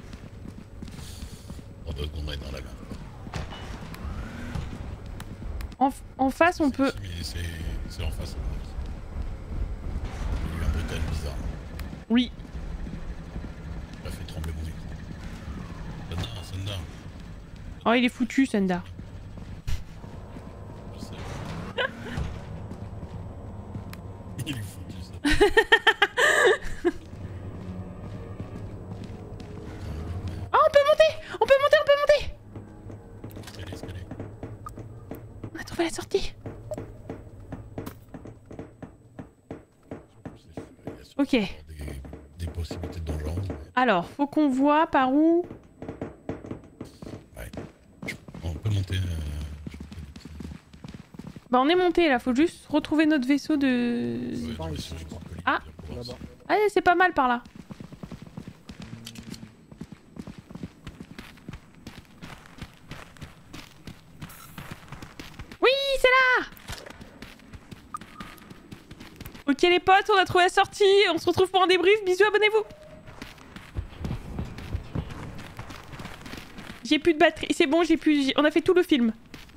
Dans deux secondes, on est dans la merde. En, en face, on peut... Mais c'est c'est en face. Il y a eu un bruitage bizarre. Oui. Ça fait trembler mon écran. Senda, Senda. Oh, il est foutu, Senda. Je sais. Il est foutu ça. Oh, on peut monter. On peut monter, on peut monter. Escalier, escalier. On a trouvé la sortie. Ok. Des, des possibilités de donjon. Alors, faut qu'on voit par où... Ouais. On peut monter. Euh... Bah on est monté là, faut juste retrouver notre vaisseau de... Ouais, par je ici, vais- je crois. Ah. je vais pouvoir- Là-bas. Ah c'est pas mal par là. Oui, c'est là. Ok les potes, on a trouvé la sortie, on se retrouve pour un débrief, bisous, abonnez-vous. J'ai plus de batterie, c'est bon, j'ai plus... j'ai- on a fait tout le film.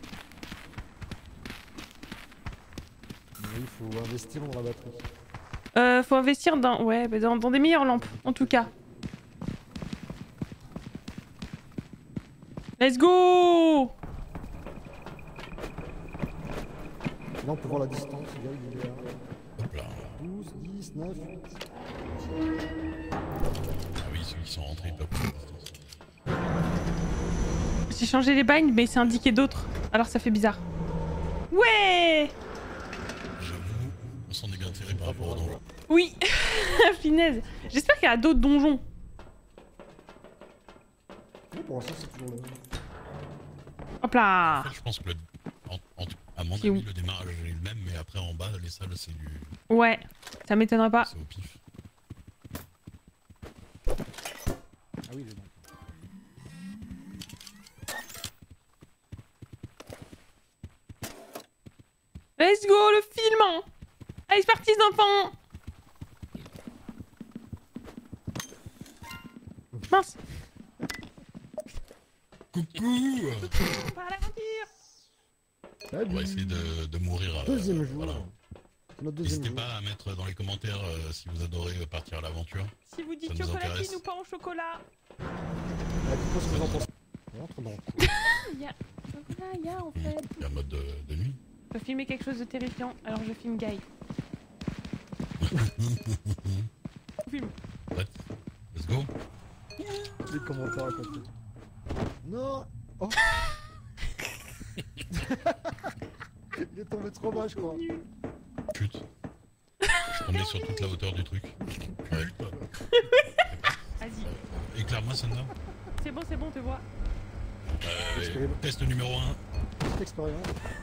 Mais il faut investir dans la batterie. Euh, faut investir dans... Ouais, bah, dans, dans des meilleures lampes, en tout cas. Let's go. Là, on peut voir la distance. Regarde, il est là. Hop là. douze, dix, neuf, huit. Ah oui, ceux qui sont rentrés, ils peuvent prendre la distance. J'ai changé les binds, mais c'est indiqué d'autres. Alors ça fait bizarre. Ouais. J'avoue, on s'en est bien tiré par rapport au donjon. Oui. Finesse. J'espère qu'il y a d'autres donjons. Oui, pour l'instant, c'est toujours le même. Hop là. En fait, je pense que le, en, en, à mon C'est avis, où le démarrage est le même, mais après en bas, les salles, c'est du. Ouais. Ça m'étonnerait pas. C'est au pif. Ah oui, il est là. Let's go le film. Allez, c'est parti les enfants. Mince. Coucou. Par l'aventure. On va Salut. essayer de, de mourir. euh, Deuxième jour. Voilà. Notre deuxième N'hésitez jour. pas à mettre dans les commentaires euh, si vous adorez euh, partir à l'aventure. Si vous dites Ça nous chocolatine intéresse. ou pas au chocolat. Ah, dites-moi ce que vous en pensez. On rentre dans le coup. Il y a... Chocolat, il y a en Il fait. y a un mode de, de nuit. Je peux filmer quelque chose de terrifiant, alors je filme Guy. Filme. Prête. Let's go. Les commentaires à côté. Non. Oh. Il est tombé trop bas, je crois. Chut. Je suis tombé sur toute la hauteur du truc. Ouais. Vas-y. Euh, Éclaire-moi, Sanda. C'est bon, c'est bon, te vois. Euh, Expériment. test numéro un. Petite expérience.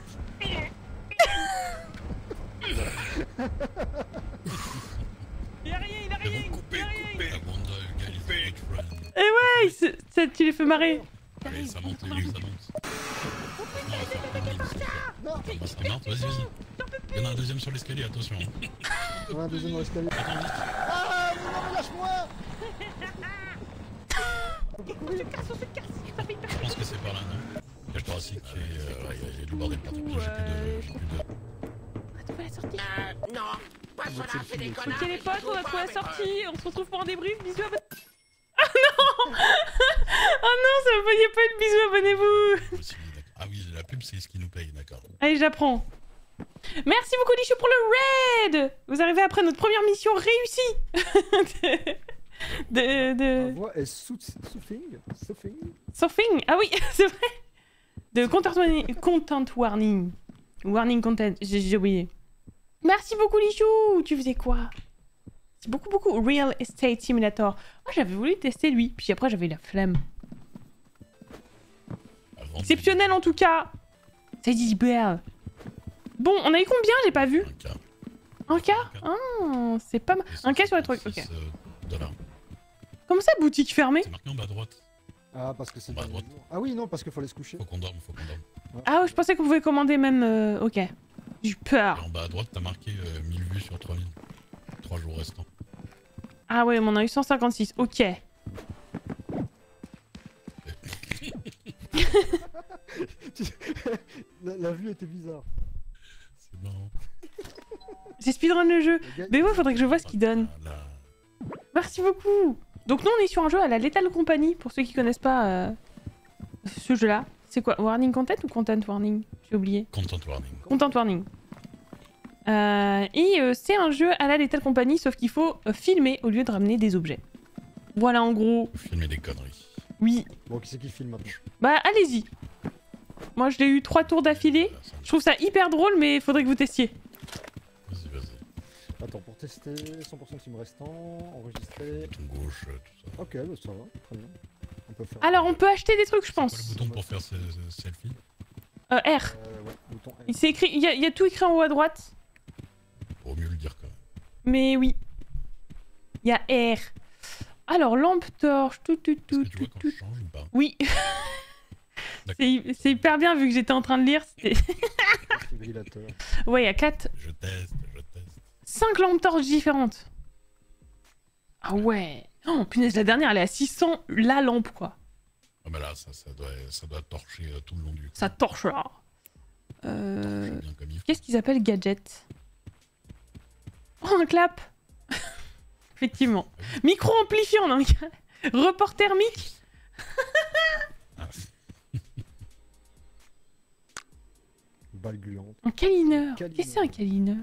Il a rien, il a C'est rien, bon, coupez, il a rien. coupez. I wonder if Gal is a good friend. Eh ouais, il se- ça, tu les fais marrer. Allez, ça monte, les vues, ça monte. Franchement, on va faire plus de mille, s'il te plaît. Non. Enfin, bah, c'est marrant, vas-y, vas-y. Il y en a un deuxième sur l'escalier, attention. On a un deuxième dans l'escalier. Attends, vite. Ah, mais non, mais lâche-moi. On se casse, on se casse. Ça fait hyper Je pense que c'est par là, non? Cache thoracique et euh, ouais, il y a du bordel partout. J'ai plus de. J'ai plus de. trouvé la sortie. Euh, non, pas cela, c'est des connards. Ok les qui potes, jouent on a pas trouvé la avec moi. sortie. On se retrouve pour un débrief. Bisous, abonnez. Ah non. Oh non, ça me voyait pas le bisou, abonnez-vous. Aussi, d'accord. Ah oui, la pub, c'est ce qui nous paye, d'accord. Allez, j'apprends. Merci beaucoup, Lichou, pour le raid. Vous arrivez après notre première mission réussie. de... de... Ma voix est sou- soothing. Soothing. Surfing. Ah oui, c'est vrai. De content warning. Content warning. Warning content. J'ai j'ai oublié. Merci beaucoup, Lichou. Tu faisais quoi? C'est beaucoup, beaucoup. Real Estate Simulator. Moi, j'avais voulu tester lui. Puis après, j'avais la flemme. Avant Exceptionnel en tout cas. C'est dit belle. Bon, on a eu combien? J'ai pas vu. Un cas. Un cas. Ah, c'est pas mal. Un cas sur les trucs. Ok. six, euh, dollars. Comment ça, boutique fermée? C'est marqué en bas à droite. Ah, parce que c'est Bah, à le droite. jour. Ah oui, non, parce qu'il faut aller se coucher. Faut qu'on dorme, faut qu'on dorme. Ah, je pensais qu'on pouvait commander même. euh, Ok. J'ai eu peur. Et en bas à droite, t'as marqué euh, mille vues sur trois mille. trois jours restants. Ah ouais, mais on a eu cent cinquante-six. Ok. la, la vue était bizarre. C'est marrant. J'ai speedrun le jeu. Le gars, Mais ouais, faudrait que je vois ce qu'il donne. Là, Merci beaucoup. Donc nous, on est sur un jeu à la Lethal Company. Pour ceux qui connaissent pas euh, ce jeu-là. C'est quoi? Warning content ou content warning? J'ai oublié. content warning. Content warning. Euh, et euh, c'est un jeu à la Lethal Company, sauf qu'il faut euh, filmer au lieu de ramener des objets. Voilà en gros. Faut filmer des conneries. Oui. Bon, qui c'est qui filme maintenant? Bah allez-y. Moi je l'ai eu trois tours d'affilée. Voilà, ça- Je trouve ça hyper drôle, mais faudrait que vous testiez. Vas-y, vas-y. Attends, pour tester cent pour cent de team restant, enregistrer. Bouton gauche, euh, tout ça. Ok, bah ça va, très bien. On peut faire. Alors on peut acheter des trucs, je C'est quoi pense. le bouton pour faire ce, ce selfie? Euh, R. Euh, ouais, bouton R. Il s'est écrit, il y, a- il y a tout écrit en haut à droite. Pour mieux le dire quand même. Mais oui. Il y a R. Alors lampe torche, tout tout Est-ce tout que tu tout vois quand tout. je change ou pas? Oui. D'accord. C'est hy- c'est hyper bien vu que j'étais en train de lire. c'était- Défibrillateur. Ouais, il y a quatre, Je teste, je teste. cinq lampes torches différentes. Ah ouais. Oh punaise, la dernière elle est à six cents la lampe quoi. Ah bah là, ça, ça, doit, ça doit torcher euh, tout le long du... Ça torche là. torcher Euh... bien comme il faut. Qu'est-ce qu'ils appellent gadget? Oh un clap. Effectivement. Micro amplifiant dans le cas. Report thermique. Ah, Balle gluante. Un câlineur. Câlineur. Qu'est-ce que c'est un câlineur?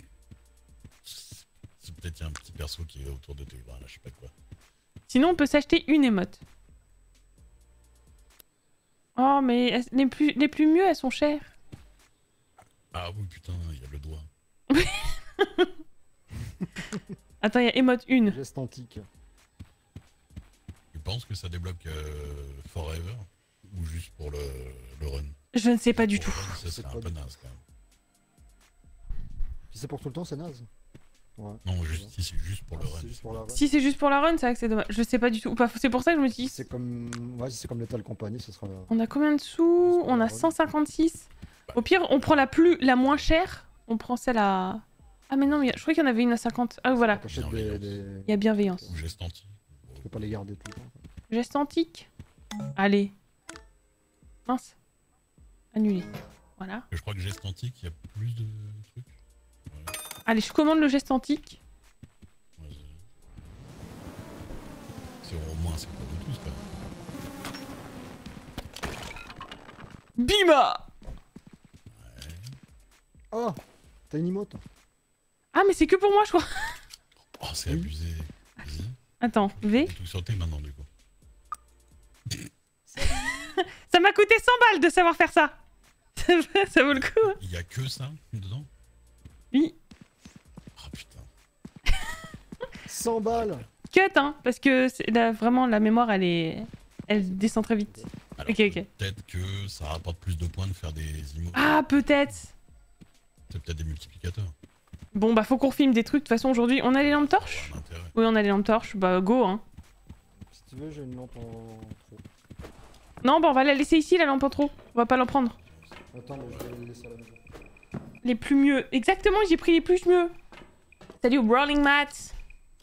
c'est peut-être qu'il y a un petit perso qui est autour de tes bras, là, je sais pas quoi. Sinon on peut s'acheter une émote. Oh mais elles- les plus, les plus mieux elles sont chères. Ah oui, putain, il y a le doigt. Attends, il y a émote une. Geste antique. Tu penses que ça débloque euh, forever? Ou juste pour le, le run? Je ne sais pas du Pour tout. le run, ça C'est serait pas un peu du- naze quand même. Si c'est pour tout le temps, c'est naze. Ouais. Non, juste si c'est juste pour le Ah, run. c'est juste pour la run. Si c'est juste pour la run, c'est vrai que c'est dommage. Je sais pas du tout. Enfin, c'est pour ça que je me dis. C'est comme. Ouais, si c'est comme Lethal Company, ce sera. On a combien de sous? On a cent cinquante-six. Au pire, on prend la plus, la moins chère. On prend celle à. Ah mais non, mais je crois qu'il y en avait une à cinquante. Ah voilà. T'achètes des. des... Il y a bienveillance. Ou geste anti. Tu peux pas les garder tout le temps. Geste antique. Allez. Mince. Annulé. Voilà. Je crois que geste antique, il y a plus de trucs. Allez, je commande le geste antique. Ouais, c'est- c'est au moins, c'est pas de tous quand même. Bima. Oh, t'as une emote? Ah mais c'est que pour moi, je crois. Oh, c'est Oui. abusé. Vas-y. Attends, V. Faut tout sauter maintenant, du coup. Ça m'a coûté cent balles de savoir faire ça. Ça vaut le coup. Hein. Il y a que ça dedans? Oui. Ah putain. cent balles. Cut, hein, parce que c'est- là, vraiment la mémoire, elle est, elle descend très vite. Alors, Ok, ok. peut-être que ça rapporte plus de points de faire des immeubles. Ah, peut-être. C'est peut-être des multiplicateurs. Bon, bah faut qu'on filme des trucs. De toute façon, aujourd'hui, on a les lampes torches. Ouais, un intérêt. Oui, on a les lampes torches. Bah go, hein. Si tu veux, j'ai une lampe en trop. Non, bah on va la laisser ici, la lampe en trop. On va pas l'en prendre. Attends, mais je vais les laisser à la maison. Les plus mieux. Exactement, j'ai pris les plus mieux. Salut au Brawling Mat.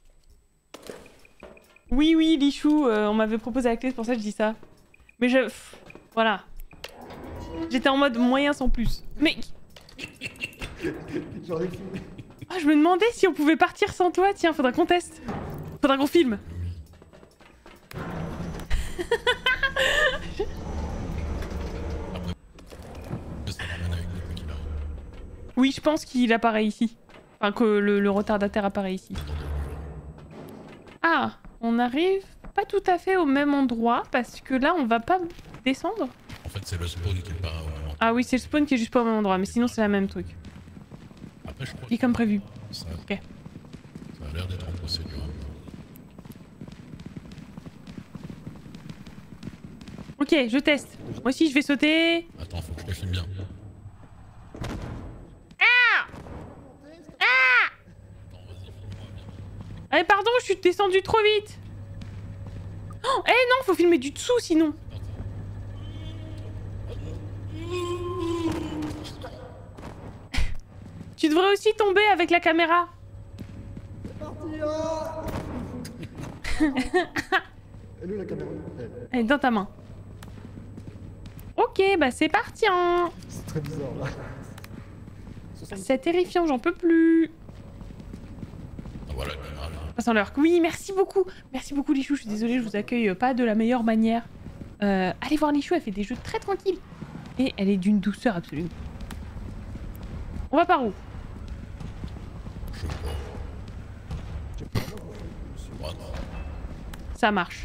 Oui, oui, Lichou, euh, on m'avait proposé la clé, c'est pour ça que je dis ça. Mais je... pff, voilà. J'étais en mode moyen sans plus. Mais... J'en ai filmé. Ah, je me demandais si on pouvait partir sans toi. Tiens, faudra qu'on teste. Faudra qu'on filme. Ça l'emmène avec nous, quoi qu'il arrive. Oui, je pense qu'il apparaît ici. Enfin, que le, le retardataire apparaît ici. Ah, on arrive pas tout à fait au même endroit parce que là, on va pas descendre. En fait, c'est le spawn qui est pas au moment. Ah oui, c'est le spawn qui est juste pas au même endroit, mais sinon c'est la même truc. Après, je crois Et comme prévu. que ça, Ok. ça a l'air d'être en procédure. Ok, je teste. Moi aussi, je vais sauter. Attends, faut que je te filme bien. Attends, vas-y, filme-moi bien. Allez, pardon, je suis descendu trop vite. Oh, eh non, faut filmer du dessous sinon. Tu devrais aussi tomber avec la caméra. C'est parti, ah. Elle est où la caméra? Elle. Elle est dans ta main. Ok, bah c'est parti hein. C'est très bizarre là. C'est terrifiant, j'en peux plus. Ah, voilà, le caméra là. Passons l'heure. Oui, merci beaucoup. Merci beaucoup Lichou, je suis désolée, je vous accueille pas de la meilleure manière. Euh, allez voir Lichou, elle fait des jeux très tranquilles. Et elle est d'une douceur absolue. On va par où? Je crois. Ouais, non. Ça marche.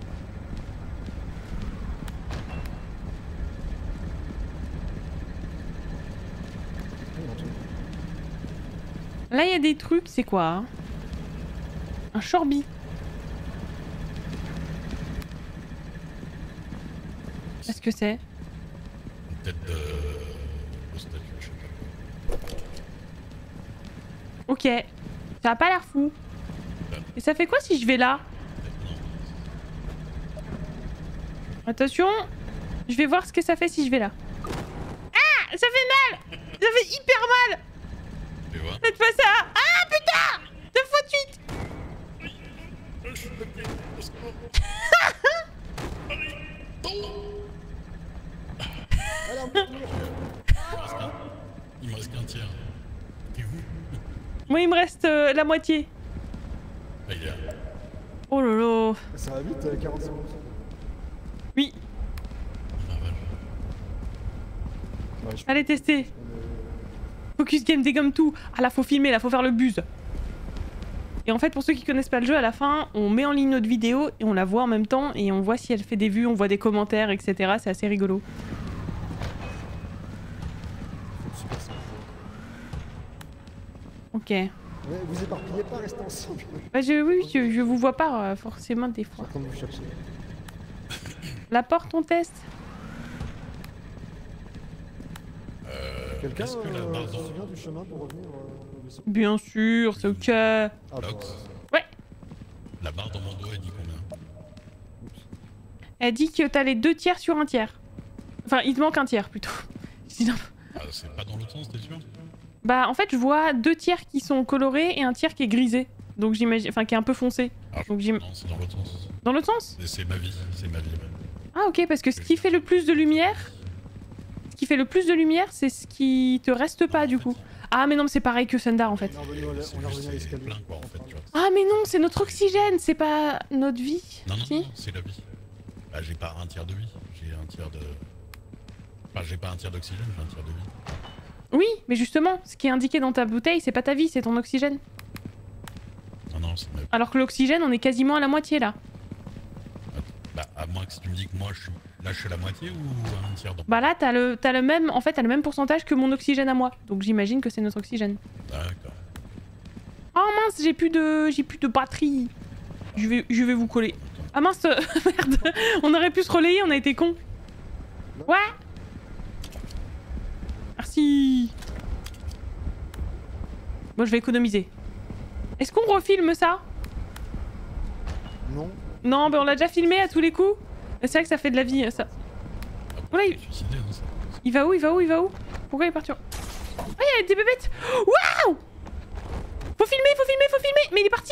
Là, il y a des trucs, c'est quoi hein? Un Shorby. Qu'est-ce que c'est? Une tête de... de statue, je sais pas quoi. Ok. Ça a pas l'air fou. Et ça fait quoi si je vais là? Attention. Je vais voir ce que ça fait si je vais là. Ah! Ça fait mal! Ça fait hyper mal! Tu vois? Faites pas ça! Ah putain! Deux fois de suite! Il me reste qu'un tiers. T'es où? Moi, il me reste euh, la moitié. Ah, il est là. Oh lolo. Ça va vite, euh, quarante secondes. Oui, Ah, voilà. Ouais, je... allez tester. Focus Game dégomme tout. Ah là, faut filmer, là, faut faire le buzz. Et en fait, pour ceux qui connaissent pas le jeu, à la fin, on met en ligne notre vidéo et on la voit en même temps et on voit si elle fait des vues, on voit des commentaires, et cetera. C'est assez rigolo. Super simple. Ok. Ouais, vous éparpillez pas, restez ensemble. Bah, je, oui, je, je vous vois pas euh, forcément des Je suis fois. en train de vous chercher. La porte, on teste. Euh, Quelqu'un Est-ce que la euh, barre se d'en- souvient du chemin pour revenir euh, au vaisseau? Bien sûr, c'est ok. Ah bah, Lox. Ouais. La barre dans mon dos, elle dit combien? Elle dit que t'as les deux tiers sur un tiers. Enfin, il te manque un tiers plutôt. Je dis non. Ah, c'est pas dans l'autre sens, t'es sûr? Bah en fait je vois deux tiers qui sont colorés et un tiers qui est grisé. Donc j'imagine, enfin qui est un peu foncé. Ah, Donc j'im... non, c'est dans l'autre sens. Dans l'autre sens? Et c'est ma vie, c'est ma vie. ouais. Ah ok, parce que ce qui fait le plus de lumière, ce qui fait le plus de lumière, c'est ce qui te reste pas du coup. Ah mais non, mais c'est pareil que Sundar en fait. on est revenu, à- C'est on est juste, revenu à c'est l'escalier. plein, quoi, en fait, tu vois. Ah mais non, c'est notre oxygène, c'est pas notre vie. Non, non, Si. non, c'est la vie. Bah, j'ai pas un tiers de vie, j'ai un tiers de... Enfin, j'ai pas un tiers d'oxygène, j'ai un tiers de vie. Oui, mais justement, ce qui est indiqué dans ta bouteille, c'est pas ta vie, c'est ton oxygène. Non, non, c'est ma vie. Alors que l'oxygène, on est quasiment à la moitié là. Bah, à moins que si tu me dis que moi, je suis... Là, je suis la moitié ou un tiers dans... Bah là, t'as le, t'as le même, en fait, t'as le même pourcentage que mon oxygène à moi. Donc j'imagine que c'est notre oxygène. D'accord. Oh mince, j'ai plus de, j'ai plus de batterie. Je vais, je vais vous coller. Ah mince, merde. On aurait pu se relayer, on a été cons. Ouais. Merci. Moi, je vais économiser. Est-ce qu'on refilme ça? Non. Non, bah on l'a déjà filmé à tous les coups. C'est vrai que ça fait de la vie, ça. Ah, Voilà, il il- est suicidé, hein, ça. Il va où? Il va où? Il va où? Pourquoi il est parti? Oh, il y a des bébêtes. Waouh! Faut filmer, faut filmer, faut filmer. Mais il est parti.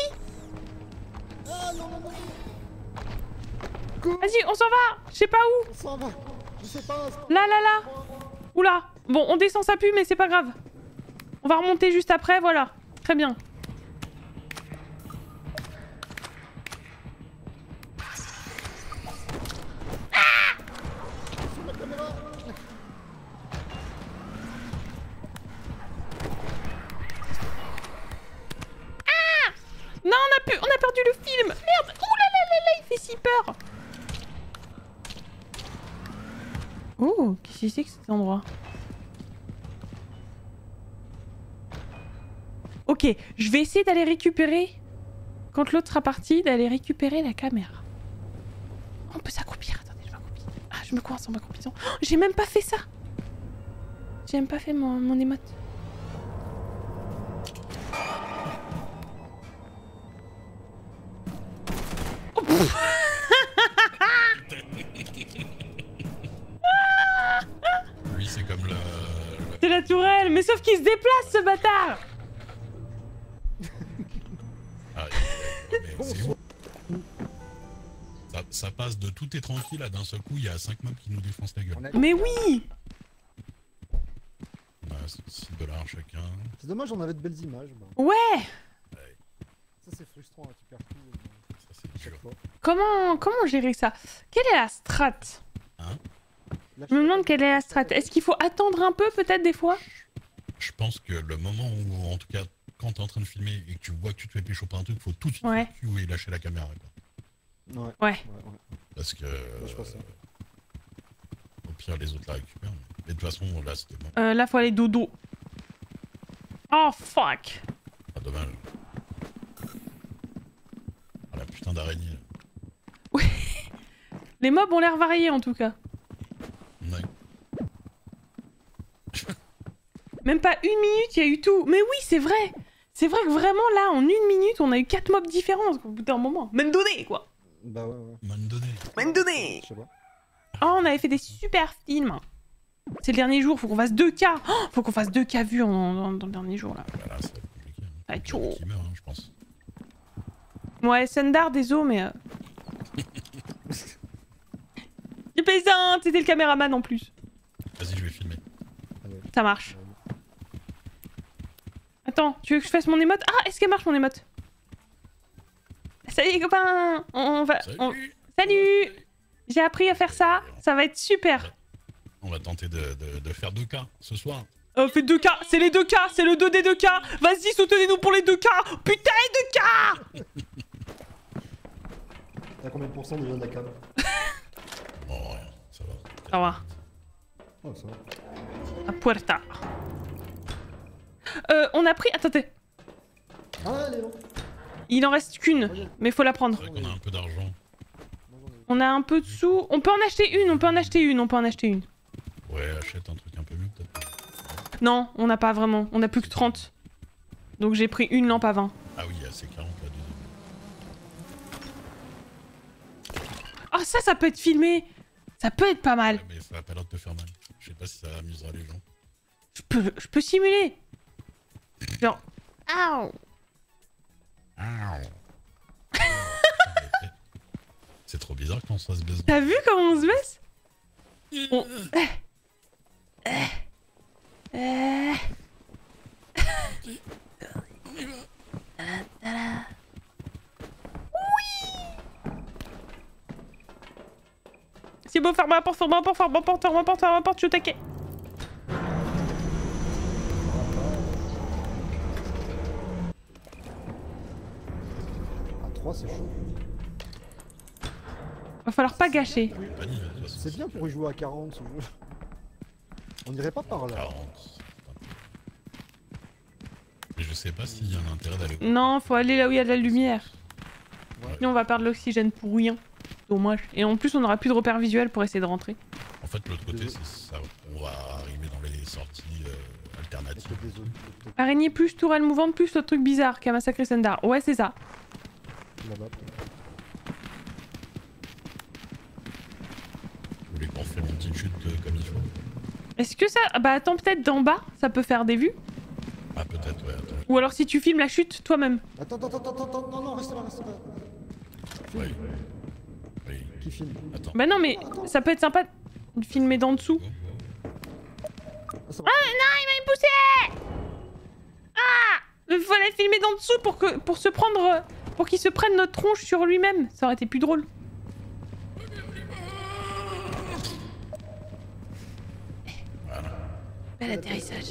Vas-y, on s'en va. Je sais pas où. On s'en va. Je sais pas. c'est pas- Là, là, là. Oula. Bon, on descend, ça pue, mais c'est pas grave. On va remonter juste après, voilà. Très bien. Non, on a, pu... on a perdu le film. Merde. Ouh là là là là, il fait si peur. Oh, qu'est-ce que c'est que cet endroit? Ok, je vais essayer d'aller récupérer, quand l'autre sera parti, d'aller récupérer la caméra. On peut s'accroupir. Attendez, je m'accroupis. Ah, je me coince en m'accroupissant. Oh, j'ai même pas fait ça. J'ai même pas fait mon, mon émote. Oh, Lui, c'est comme le... le... c'est la tourelle, mais sauf qu'il se déplace, ce bâtard. Ah, mais c'est où ça, ça passe de tout est tranquille à d'un seul coup, il y a cinq mobs qui nous défoncent la gueule. Mais oui. On a six dollars chacun. C'est dommage, on avait de belles images. Bah. Ouais. Ça, c'est frustrant, hein, tu perds tout. Euh, Ça, c'est chaque dur. fois. Comment, comment gérer ça? Quelle est la strat? Hein? Là, Je me demande quelle est la strat. Est-ce qu'il faut attendre un peu peut-être des fois? Je pense que le moment où, en tout cas, quand t'es en train de filmer et que tu vois que tu te fais pécho par un truc, faut tout de suite Ouais. faire cul et lâcher la caméra. Quoi. Ouais. Ouais. Ouais, ouais. Parce que... je pense ça. Au pire, les autres la récupèrent. Mais de toute façon, là, c'était bon. Euh, là, faut aller dodo. Oh fuck. Ah, dommage. Ah, la putain d'araignée. Les mobs ont l'air variés en tout cas. Ouais. Même pas une minute, il y a eu tout. Mais oui, c'est vrai. C'est vrai que vraiment là, en une minute, on a eu quatre mobs différents au bout d'un moment. Même donné quoi. Bah ouais, ouais. Bonne donnée. Même donné. Je sais pas. Oh, on avait fait des super films. C'est le dernier jour, faut qu'on fasse deux K. Oh, faut qu'on fasse deux K vus en, en- dans le dernier jour là. Voilà, ça va être compliqué. Hein. Ah, Il y en a chaud. qui meurent, hein, je pense. Ouais, Sundar, désolé, mais. Euh... J'ai plaisante, c'était le caméraman en plus. Vas-y, je vais filmer. Allez. Ça marche. Attends, tu veux que je fasse mon émote? Ah, est-ce qu'elle marche mon émote? Salut les copains. On, on va. Salut. on- Salut. J'ai appris à faire ça. Ça va être super. On va tenter de, de, de faire deux K ce soir. Euh, fait deux K, c'est les deux K, c'est le deux des deux K. Vas-y, soutenez-nous pour les deux K. Putain, les deux K. T'as combien de pourcents déjà de la cam? Bon, rien, ça va. Ça va. Oh, ça va. A puerta. Euh, on a pris. Attendez. Ah, elle est là. Il en reste qu'une, mais faut la prendre. C'est vrai qu'on a un peu d'argent. Moi, j'en ai- On a un peu de sous. On peut en acheter une, on peut en acheter une, on peut en acheter une. Ouais, achète un truc un peu mieux peut-être. Non, on n'a pas vraiment. On a plus que trente. Donc j'ai pris une lampe à vingt. Ah oui, il y a ces quarante là deuxième. Ah, ça, ça peut être filmé. Ça peut être pas mal. Ouais, mais ça va pas l'air de te faire mal. Je sais pas si ça amusera les gens. Je peux, je peux simuler. Genre. Ow. C'est trop bizarre quand ça se baisse. T'as vu comment on se baisse? On... Eh. Eh. Eh. On y va. C'est beau, ferme la porte, ferme la porte, ferme la porte, ferme la porte, ferme la porte, je suis au taquet. À trois, c'est chaud. Va falloir pas gâcher. Pani, de toute façon, C'est bien pour y jouer à quarante ce jeu. On irait pas par là. quarante. Mais je sais pas s'il y a un intérêt d'aller. Non, faut aller là où il y a de la lumière. Ouais. Sinon on va perdre l'oxygène pour rien. Dommage. Et en plus on aura plus de repères visuels pour essayer de rentrer. En fait, l'autre côté, c'est ça. On va arriver dans les sorties euh, Parce alternatives. que désolé. Araignée plus tourelle mouvante plus le truc bizarre qui a massacré Sundar. Ouais, c'est ça. Là-bas. Vous voulez qu'on fait mon petite chute euh, comme il faut? Est-ce que ça... Bah attends, peut-être d'en bas, ça peut faire des vues. Ah, peut-être, ouais, attends. Ou alors si tu filmes la chute toi-même. Attends, attends, attends, attends, attends, non, non, reste là, reste là. Filme. Oui. Oui. Qui filme? Attends. Bah non, mais ça peut être sympa de filmer d'en dessous. Go, go. Ah, ça va. Ah non, il m'a poussé. fallait filmer d'en dessous pour, que, pour se prendre... Pour qu'il se prenne notre tronche sur lui-même. Ça aurait été plus drôle. Voilà. Bel atterrissage.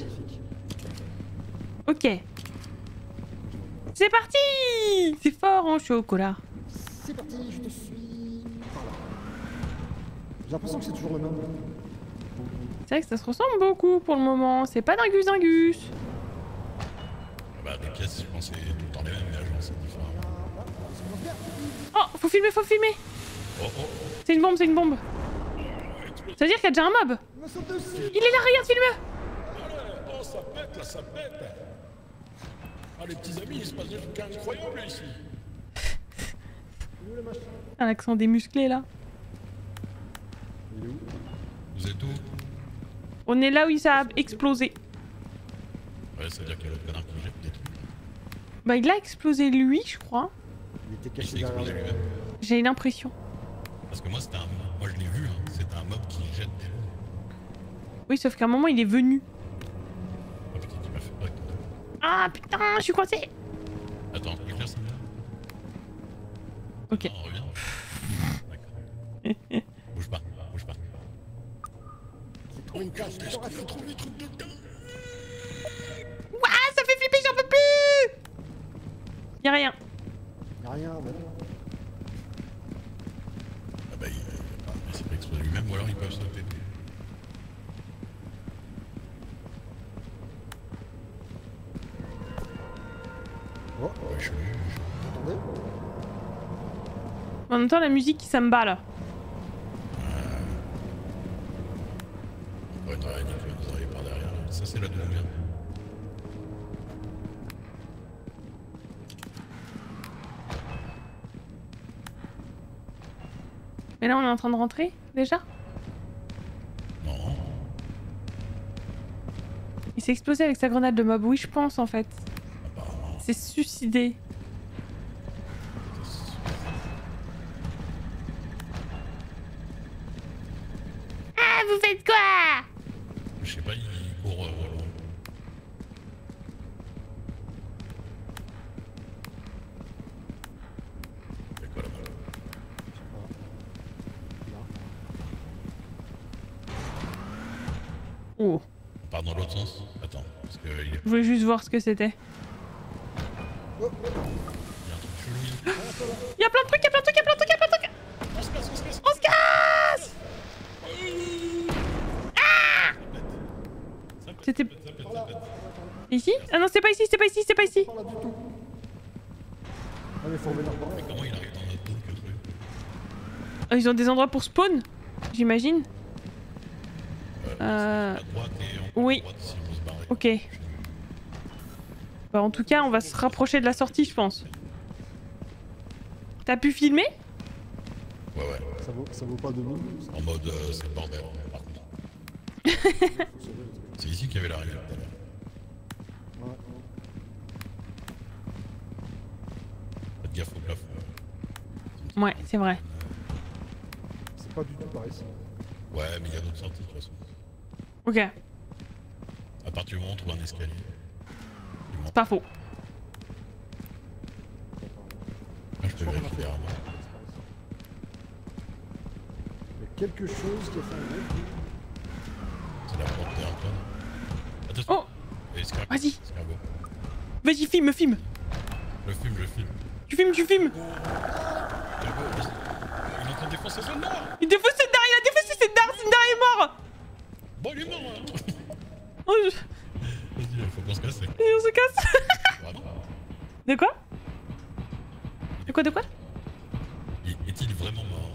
Ok. C'est parti. C'est fort en chocolat. C'est parti, je te suis par là. J'ai l'impression que c'est toujours le même. C'est vrai que ça se ressemble beaucoup pour le moment. C'est pas dingus dingus. Bah, des pièces, je pense que c'est tout le temps les mêmes, mais agents, c'est différent. Oh, faut filmer, faut filmer. Oh, oh, C'est une bombe, c'est une bombe. Ça veut dire qu'il y a déjà un mob. Me saute dessus. Il est là, regarde, filme-le. oh, ça pète, là, ça pète. Ah, les petits amis, il se passe des trucs incroyables ici. Il est où le machin? Un accent démusclé là. Il est où? Vous êtes où? On est là où ça a explosé. Ouais, ça veut dire qu'il y a l'autre connard qui jette des trucs. Bah il a explosé lui, je crois. Il était Il caché s'est derrière explosé le... lui-même. J'ai l'impression. Parce que moi, c'était un... Moi, je l'ai vu, hein. C'était un mob qui jette des lots. Oui, sauf qu'à un moment il est venu. Ah, putain, tu m'as fait peur. Ah putain, je suis coincé. Attends, éclaire ça là. Ok. On revient. D'accord. Bouge pas, bouge pas. Oh, qu'est-ce que je trouve les trucs de dingue. Ouah, ça fait flipper, j'en peux plus. Y'a rien. Y'a rien, mais... Ah bah, il, il s'est pas explosé lui-même, ou alors ils peuvent sauter. Oh, Ouais, chelou, chelou. attendez. En même temps, la musique, ça me bat là. On pourrait être araignée qui va nous arriver par derrière. Ça, c'est là d'où on vient. Mais là, on est en train de rentrer déjà. Non. Il s'est explosé avec sa grenade de mob. Oui, je pense en fait. Apparemment. C'est suicidé. Ah, vous faites quoi? Je sais pas, il court euh, loin. C'est quoi là-bas? Oh. On part dans l'autre sens? Attends, parce que il y a Je voulais juste voir ce que c'était. il y a un truc chelou ici. Il y a plein de trucs, il y a plein de trucs, il y a plein de trucs, il y a plein de trucs. On se casse, on se casse! On se casse. Ça pète, C'était ça pète, ça pète, ça pète. ici? Ah non, c'est pas ici, c'est pas ici, c'est pas ici. Pas là du tout. Ah mais faut revenir par là. Mais comment il arrive dans notre truc, le truc? Ah, ils ont des endroits pour spawn, j'imagine. Euh... À droite et on Oui. à droite si on veut se barrer. Ok. Bah en tout cas, on va se rapprocher de la sortie, je pense. T'as pu filmer? Ouais, ouais. Ça vaut, ça vaut pas deux minutes. ça. En mode, euh, c'est le bordel, par contre. C'est ici qu'il y avait la rivière tout à l'heure. Ouais. Faites gaffe au plafond. Ouais, c'est vrai. C'est pas du tout par ici. Ouais, mais il y a d'autres sorties de toute façon. Ok, À partir du moment où on trouve un escalier. il monte. c'est pas faux. Ah, je peux vérifier derrière moi. Il y a quelque chose qui a fait un bruit. C'est la porte derrière toi. Attention. Oh, Et escargot. vas-y. Escargot. Vas-y, filme, filme. Je filme, je filme. Tu filmes, tu filmes. Escargot, vas-y. Il est en train de défoncer son nord. Il défonce cette dard, il a défoncé cette dard, cette dard est mort. Bon, il est mort, hein. Oh, je... Vas-y, il faut qu'on se casse. Et on se casse. Vraiment. De quoi? De quoi, de quoi? Est-il vraiment mort?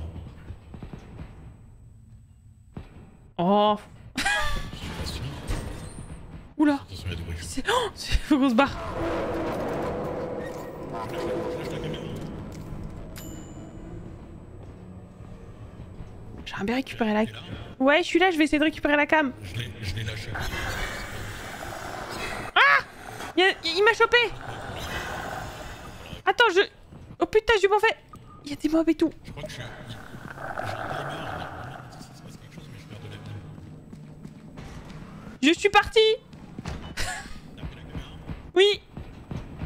Oh. Je suis pas sûr. Oula. Attention, il y a des bruits. C'est... Oh, c'est- faut qu'on se barre. Je lâche la- je lâche la caméra. J'aimerais bien récupérer la... Il est là. Ouais, je suis là, je vais essayer de récupérer la cam. Je l'ai je l'ai lâché. Il, y a- il m'a chopé. Attends, je... Oh putain, j'ai pas fait... Il y a des mobs et tout. Je crois que je suis... J'ai un timer. Normalement, si ça se passe quelque chose, mais je perds de la vie. Je suis parti. T'as pris la caméra? Oui.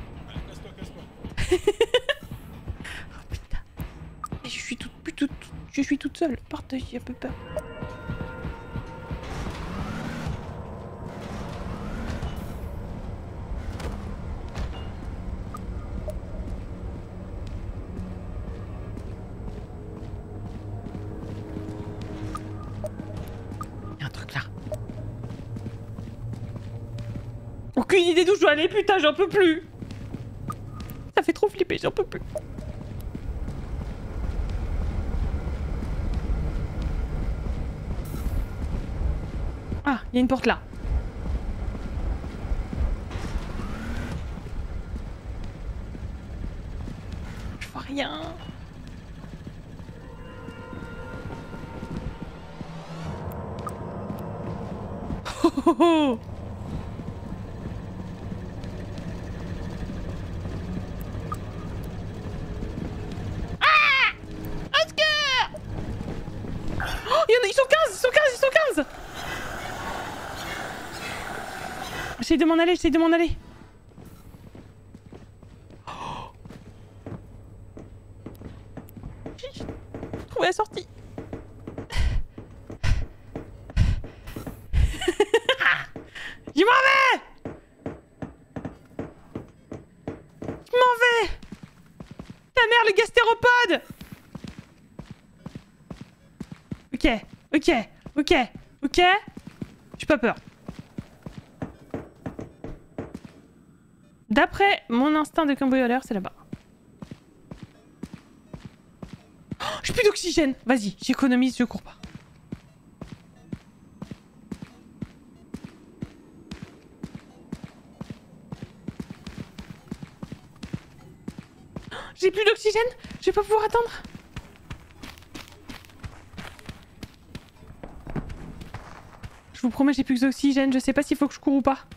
Oh putain. Je suis toute, toute, toute, je suis toute seule. Partage, j'ai un peu peur. Il y a un truc là. Aucune idée d'où je dois aller, putain, j'en peux plus. Ça fait trop flipper, j'en peux plus. Ah, il y a une porte là. Je vois rien. Oh, oh, oh. Ils sont quinze, ils sont quinze, ils sont quinze. J'essaie de m'en aller, j'essaie de m'en aller. Oh. J'ai trouvé la sortie. Je m'en vais. Je m'en vais. Ta mère, le gastéropode. Ok, ok, ok, ok. J'ai pas peur. D'après mon instinct de cambrioleur, c'est là-bas. Oh, j'ai plus d'oxygène. Vas-y, j'économise, je cours pas. Oh, j'ai plus d'oxygène. Je vais pas pouvoir attendre. Je vous promets, j'ai plus d'oxygène. Je sais pas s'il faut que je cours ou pas.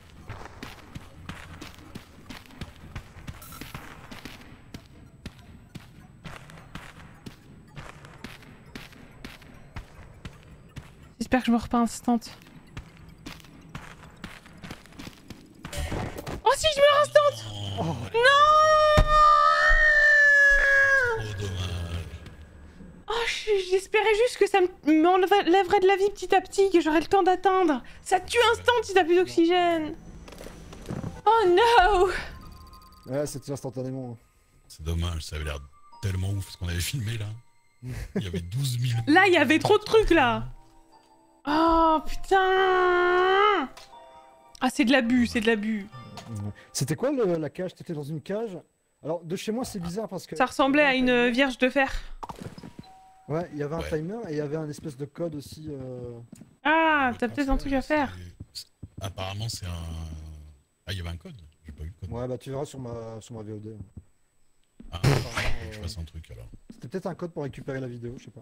J'espère que je meurs pas instant. Oh si, je meurs instant. Oh, Non. trop dommage. Oh, j'espérais juste que ça m'enlèverait de la vie petit à petit, que j'aurais le temps d'atteindre. Ça tue instant si t'as plus d'oxygène. Oh no. Ouais, ça tue instantanément. C'est dommage, ça avait l'air tellement ouf ce qu'on avait filmé là. Il y avait douze mille. Là, il y avait trop de trucs là. Oh putain. Ah, c'est de l'abus, c'est de l'abus. C'était quoi le, la cage? T'étais dans une cage? Alors, de chez moi, c'est bizarre parce que... Ça ressemblait à une vierge de fer. Ouais, il y avait un Ouais. timer et il y avait un espèce de code aussi. Euh... Ah, Je t'as pense peut-être un que truc à faire. c'est- Apparemment, c'est un. Ah, il y avait un code. J'ai pas eu le code. Ouais, bah tu verras sur ma, sur ma V O D. Ah, Apparemment, je euh, fasse un truc alors. C'était peut-être un code pour récupérer la vidéo, je sais pas.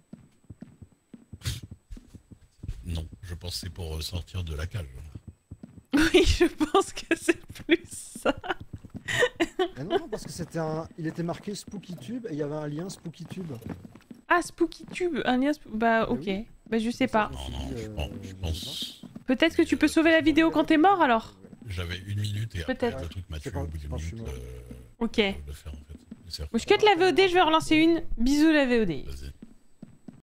Non, je pense que c'est pour sortir de la cage. Oui, je pense que c'est plus ça. Ah non, non, parce que c'était un... Il était marqué SpookyTube et il y avait un lien SpookyTube. Ah, SpookyTube, un lien... Sp- Bah, ok. oui. Bah, je sais pas. Non, non, je pense. Je pense... Peut-être que tu peux sauver la vidéo quand t'es mort, alors. J'avais une minute et après Peut-être. le truc m'a tué quand- au bout d'une quand je suis minute mort. euh, Ok. de le faire en fait. Et c'est Bon, je cut la V O D, je vais relancer une. Bisous la V O D. Vas-y.